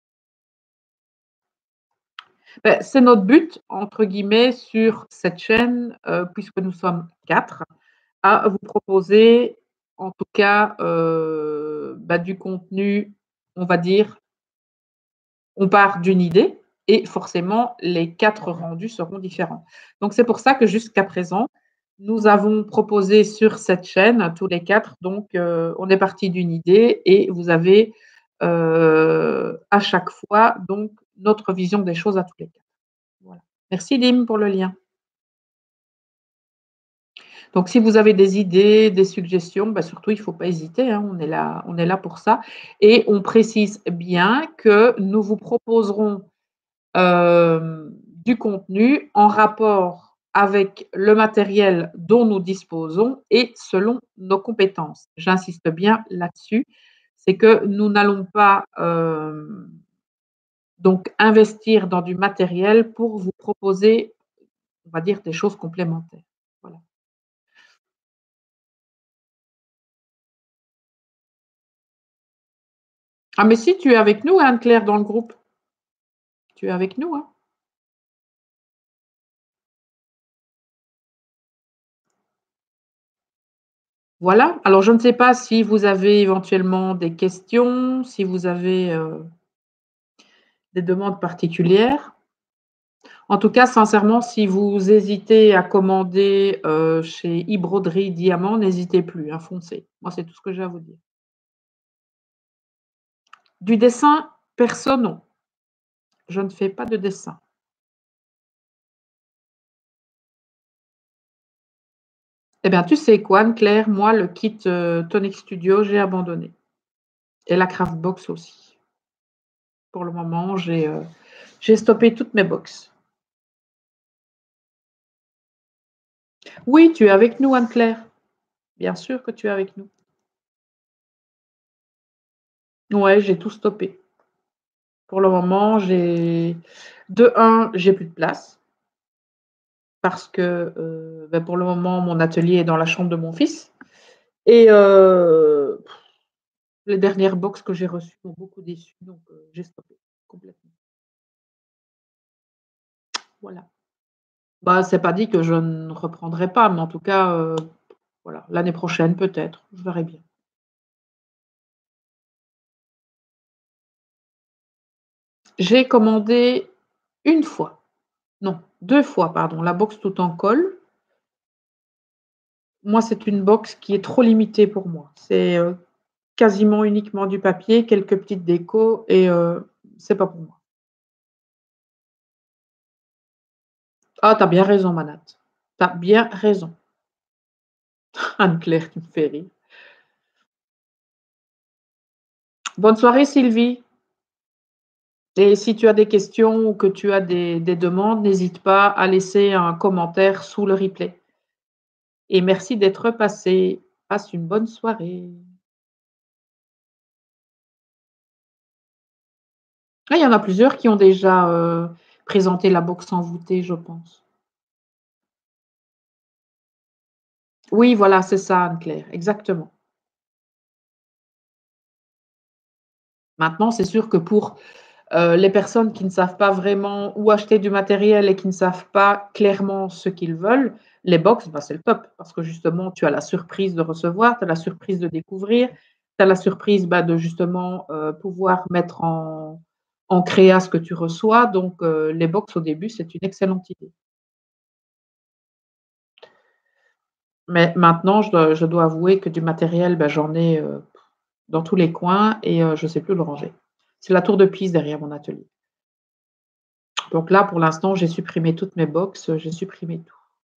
C'est notre but, entre guillemets, sur cette chaîne, puisque nous sommes 4, à vous proposer, en tout cas, du contenu, on va dire, on part d'une idée et forcément les 4 rendus seront différents. Donc c'est pour ça que jusqu'à présent, nous avons proposé sur cette chaîne, tous les 4, donc on est parti d'une idée et vous avez, à chaque fois donc notre vision des choses à tous les 4. Voilà. Merci Lim pour le lien. Donc si vous avez des idées, des suggestions, surtout il ne faut pas hésiter, hein, on est là pour ça et on précise bien que nous vous proposerons du contenu en rapport avec le matériel dont nous disposons et selon nos compétences. J'insiste bien là-dessus, c'est que nous n'allons pas, donc investir dans du matériel pour vous proposer, on va dire, des choses complémentaires. Voilà. Ah mais si, tu es avec nous, Anne-Claire, dans le groupe. Tu es avec nous, hein? Voilà. Alors je ne sais pas si vous avez éventuellement des questions, si vous avez, des demandes particulières. En tout cas, sincèrement, si vous hésitez à commander, chez e-Broderie Diamant, n'hésitez plus, hein, foncez. Moi, c'est tout ce que j'ai à vous dire. Du dessin, perso, non. Je ne fais pas de dessin. Eh bien, tu sais quoi, Anne-Claire? Moi, le kit, Tonic Studio, j'ai abandonné et la craft box aussi. Pour le moment, j'ai stoppé toutes mes box. Oui, tu es avec nous, Anne-Claire. Bien sûr que tu es avec nous. Ouais, j'ai tout stoppé. Pour le moment, de un, j'ai plus de place parce que, pour le moment, mon atelier est dans la chambre de mon fils et les dernières box que j'ai reçues m'ont beaucoup déçue, donc j'ai stoppé complètement. Voilà. C'est pas dit que je ne reprendrai pas, mais en tout cas, voilà, l'année prochaine peut-être, je verrai bien. J'ai commandé une fois, non, 2 fois, pardon, la box tout en colle. Moi, c'est une box qui est trop limitée pour moi. C'est, quasiment uniquement du papier, quelques petites décos et c'est pas pour moi. Ah, tu as bien raison, Manat. Tu as bien raison. Anne-Claire, tu me fais rire. Bonne soirée, Sylvie. Et si tu as des questions ou que tu as des demandes, n'hésite pas à laisser un commentaire sous le replay. Et merci d'être passé. Passe une bonne soirée. Ah, il y en a plusieurs qui ont déjà, présenté la box envoûtée, je pense. Oui, voilà, c'est ça, Anne-Claire, exactement. Maintenant, c'est sûr que pour Les personnes qui ne savent pas vraiment où acheter du matériel et qui ne savent pas clairement ce qu'ils veulent, les box, bah, c'est le top parce que justement, tu as la surprise de recevoir, tu as la surprise de découvrir, tu as la surprise, bah, de justement, pouvoir mettre en créa ce que tu reçois donc les box au début, c'est une excellente idée. Mais maintenant, je dois avouer que du matériel, bah, j'en ai, dans tous les coins et je ne sais plus où le ranger. C'est la tour de Pise derrière mon atelier. Donc là, pour l'instant, j'ai supprimé toutes mes box, j'ai supprimé tout.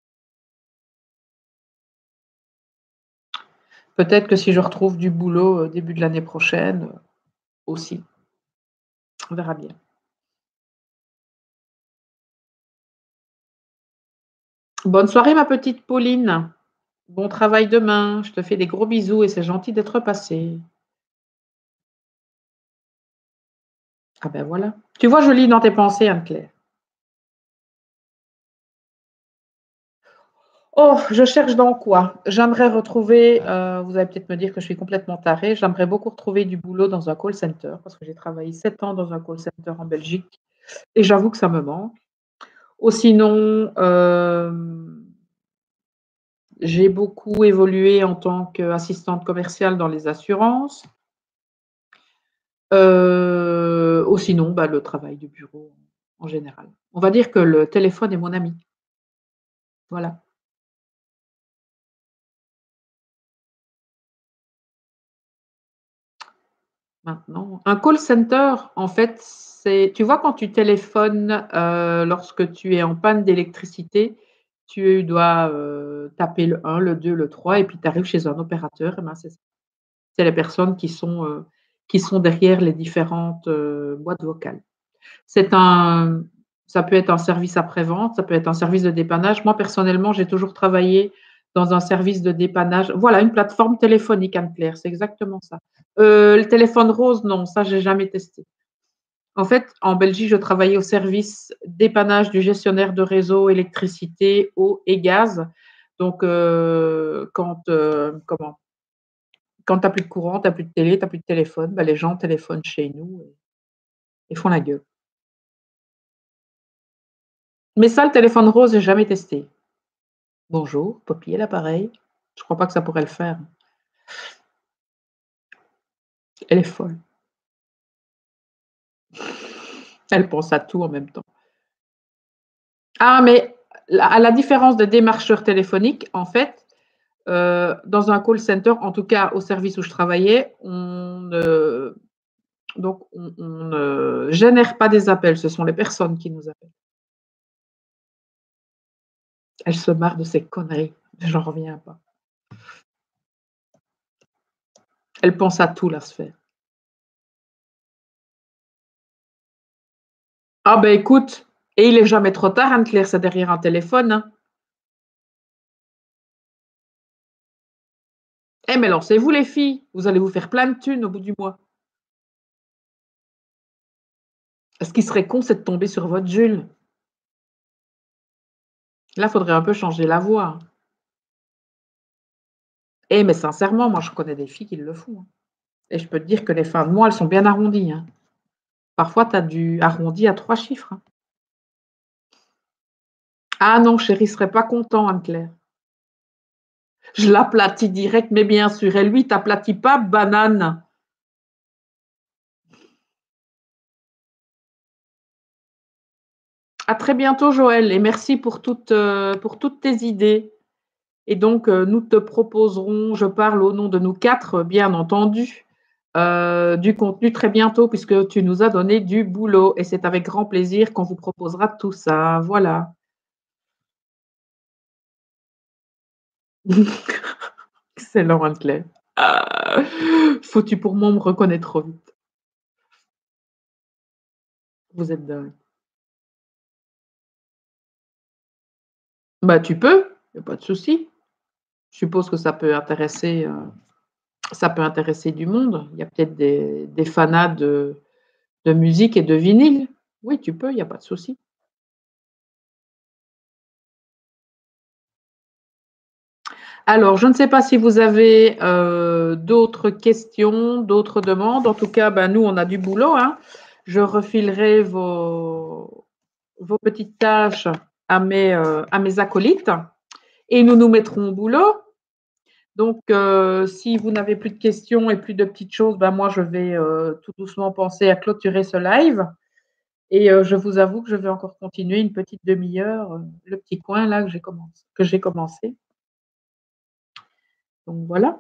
Peut-être que si je retrouve du boulot, début de l'année prochaine, aussi. On verra bien. Bonne soirée ma petite Pauline. Bon travail demain. Je te fais des gros bisous et c'est gentil d'être passée. Ah ben voilà. Tu vois, je lis dans tes pensées, Anne-Claire. Oh, je cherche dans quoi? J'aimerais retrouver, vous allez peut-être me dire que je suis complètement tarée, j'aimerais beaucoup retrouver du boulot dans un call center parce que j'ai travaillé 7 ans dans un call center en Belgique et j'avoue que ça me manque. Ou sinon, j'ai beaucoup évolué en tant qu'assistante commerciale dans les assurances. Ou sinon, bah, le travail de bureau en général. On va dire que le téléphone est mon ami. Voilà. Maintenant, un call center, en fait, c'est tu vois quand tu téléphones, lorsque tu es en panne d'électricité, tu dois, taper le 1, le 2, le 3 et puis tu arrives chez un opérateur et ben, c'est ça. C'est les personnes qui sont derrière les différentes, boîtes vocales. C'est un Ça peut être un service après-vente, ça peut être un service de dépannage. Moi, personnellement, j'ai toujours travaillé dans un service de dépannage. Voilà, une plateforme téléphonique, Anne-Claire, c'est exactement ça. Le téléphone rose, non, ça, j'ai jamais testé. En fait, en Belgique, je travaillais au service dépannage du gestionnaire de réseau électricité, eau et gaz. Donc, quand tu as plus de courant, tu as plus de télé, tu as plus de téléphone, bah, les gens téléphonent chez nous et font la gueule. Mais ça, le téléphone rose, j'ai jamais testé. Bonjour, Poppy à l'appareil. Je crois pas que ça pourrait le faire. Elle est folle. Elle pense à tout en même temps. Ah, mais à la différence de démarcheur téléphonique, en fait, dans un call center, en tout cas au service où je travaillais, on ne génère pas des appels, ce sont les personnes qui nous appellent. Elle se marre de ces conneries, j'en reviens pas. Elle pense à tout, la sphère. Ah ben écoute, et il est jamais trop tard, Anne-Claire, c'est derrière un téléphone, hein. Eh mais lancez-vous les filles, vous allez vous faire plein de thunes au bout du mois. Ce qui serait con, c'est de tomber sur votre Jules. Là, il faudrait un peu changer la voix. Eh mais sincèrement, moi je connais des filles qui le font, hein. Et je peux te dire que les fins de mois, elles sont bien arrondies, hein. Parfois, tu as du arrondi à 3 chiffres, hein. Ah non, chéri serait pas content, Anne-Claire. Je l'aplatis direct, mais bien sûr. Et lui, t'aplatis pas, banane. À très bientôt, Joël, et merci pour toutes tes idées. Et donc, nous te proposerons, je parle au nom de nous 4, bien entendu, du contenu très bientôt puisque tu nous as donné du boulot et c'est avec grand plaisir qu'on vous proposera tout ça. Voilà. Excellent, Anne-Claire. Ah, faut-tu pour moi me reconnaître trop vite. Vous êtes dingue. Bah, tu peux, il y a pas de souci. Je suppose que ça peut intéresser du monde. Il y a peut-être des fanas de musique et de vinyle. Oui, tu peux, il y a pas de souci. Alors, je ne sais pas si vous avez, d'autres questions, d'autres demandes. En tout cas, ben, nous, on a du boulot, hein. Je refilerai vos petites tâches à mes acolytes et nous nous mettrons au boulot. Donc, si vous n'avez plus de questions et plus de petites choses, ben moi, je vais tout doucement penser à clôturer ce live. Et je vous avoue que je vais encore continuer une petite demi-heure, le petit coin là que j'ai commencé. Donc voilà.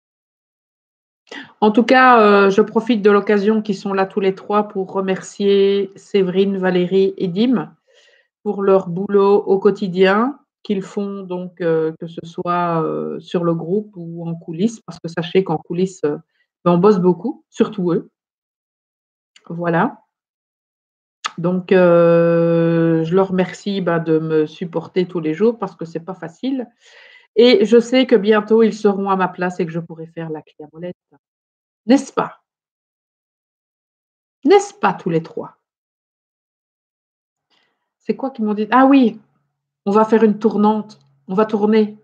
En tout cas, je profite de l'occasion qu'ils sont là tous les 3 pour remercier Séverine, Valérie et Dim pour leur boulot au quotidien qu'ils font donc, que ce soit, sur le groupe ou en coulisses, parce que sachez qu'en coulisses, ben, on bosse beaucoup, surtout eux. Voilà. Donc, je leur remercie, bah, de me supporter tous les jours parce que c'est pas facile et je sais que bientôt ils seront à ma place et que je pourrai faire la clé à molette. N'est-ce pas? N'est-ce pas tous les 3? C'est quoi qu'ils m'ont dit? Ah oui, on va faire une tournante, on va tourner.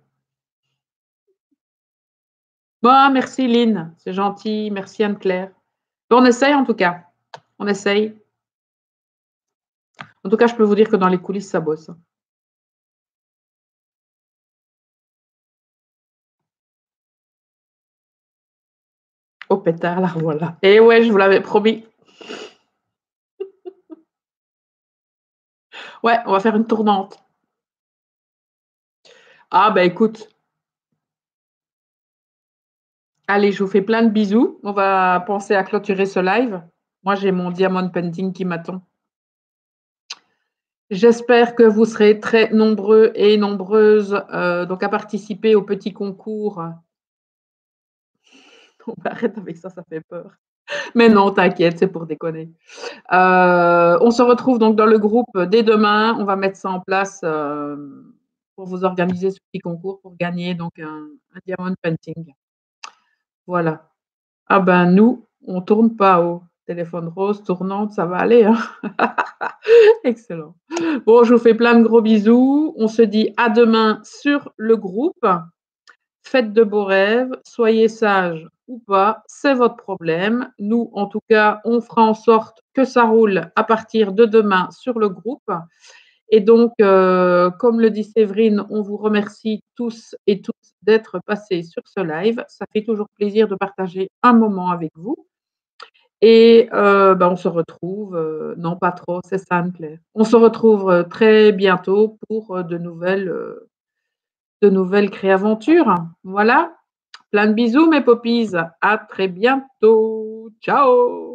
Bah, merci Lynn, c'est gentil, merci Anne-Claire. On essaye en tout cas, on essaye. En tout cas, je peux vous dire que dans les coulisses, ça bosse. Oh pétard, la revoilà. Et ouais, je vous l'avais promis. Ouais, on va faire une tournante. Ah bah écoute, allez, je vous fais plein de bisous. On va penser à clôturer ce live. Moi, j'ai mon diamond painting qui m'attend. J'espère que vous serez très nombreux et nombreuses donc à participer au petit concours. On arrête avec ça, ça fait peur. Mais non, t'inquiète, c'est pour déconner. On se retrouve donc dans le groupe dès demain. On va mettre ça en place pour vous organiser ce petit concours pour gagner donc un diamond painting. Voilà. Ah ben nous, on tourne pas haut. Téléphone rose, tournante, ça va aller, hein. Excellent. Bon, je vous fais plein de gros bisous. On se dit à demain sur le groupe. Faites de beaux rêves, soyez sages ou pas, c'est votre problème. Nous, en tout cas, on fera en sorte que ça roule à partir de demain sur le groupe. Et donc, comme le dit Séverine, on vous remercie tous et toutes d'être passés sur ce live. Ça fait toujours plaisir de partager un moment avec vous. Et bah, on se retrouve, non pas trop, c'est ça Anne-Claire. On se retrouve, très bientôt pour, de nouvelles créaventures. Voilà. Plein de bisous mes poppies. À très bientôt. Ciao.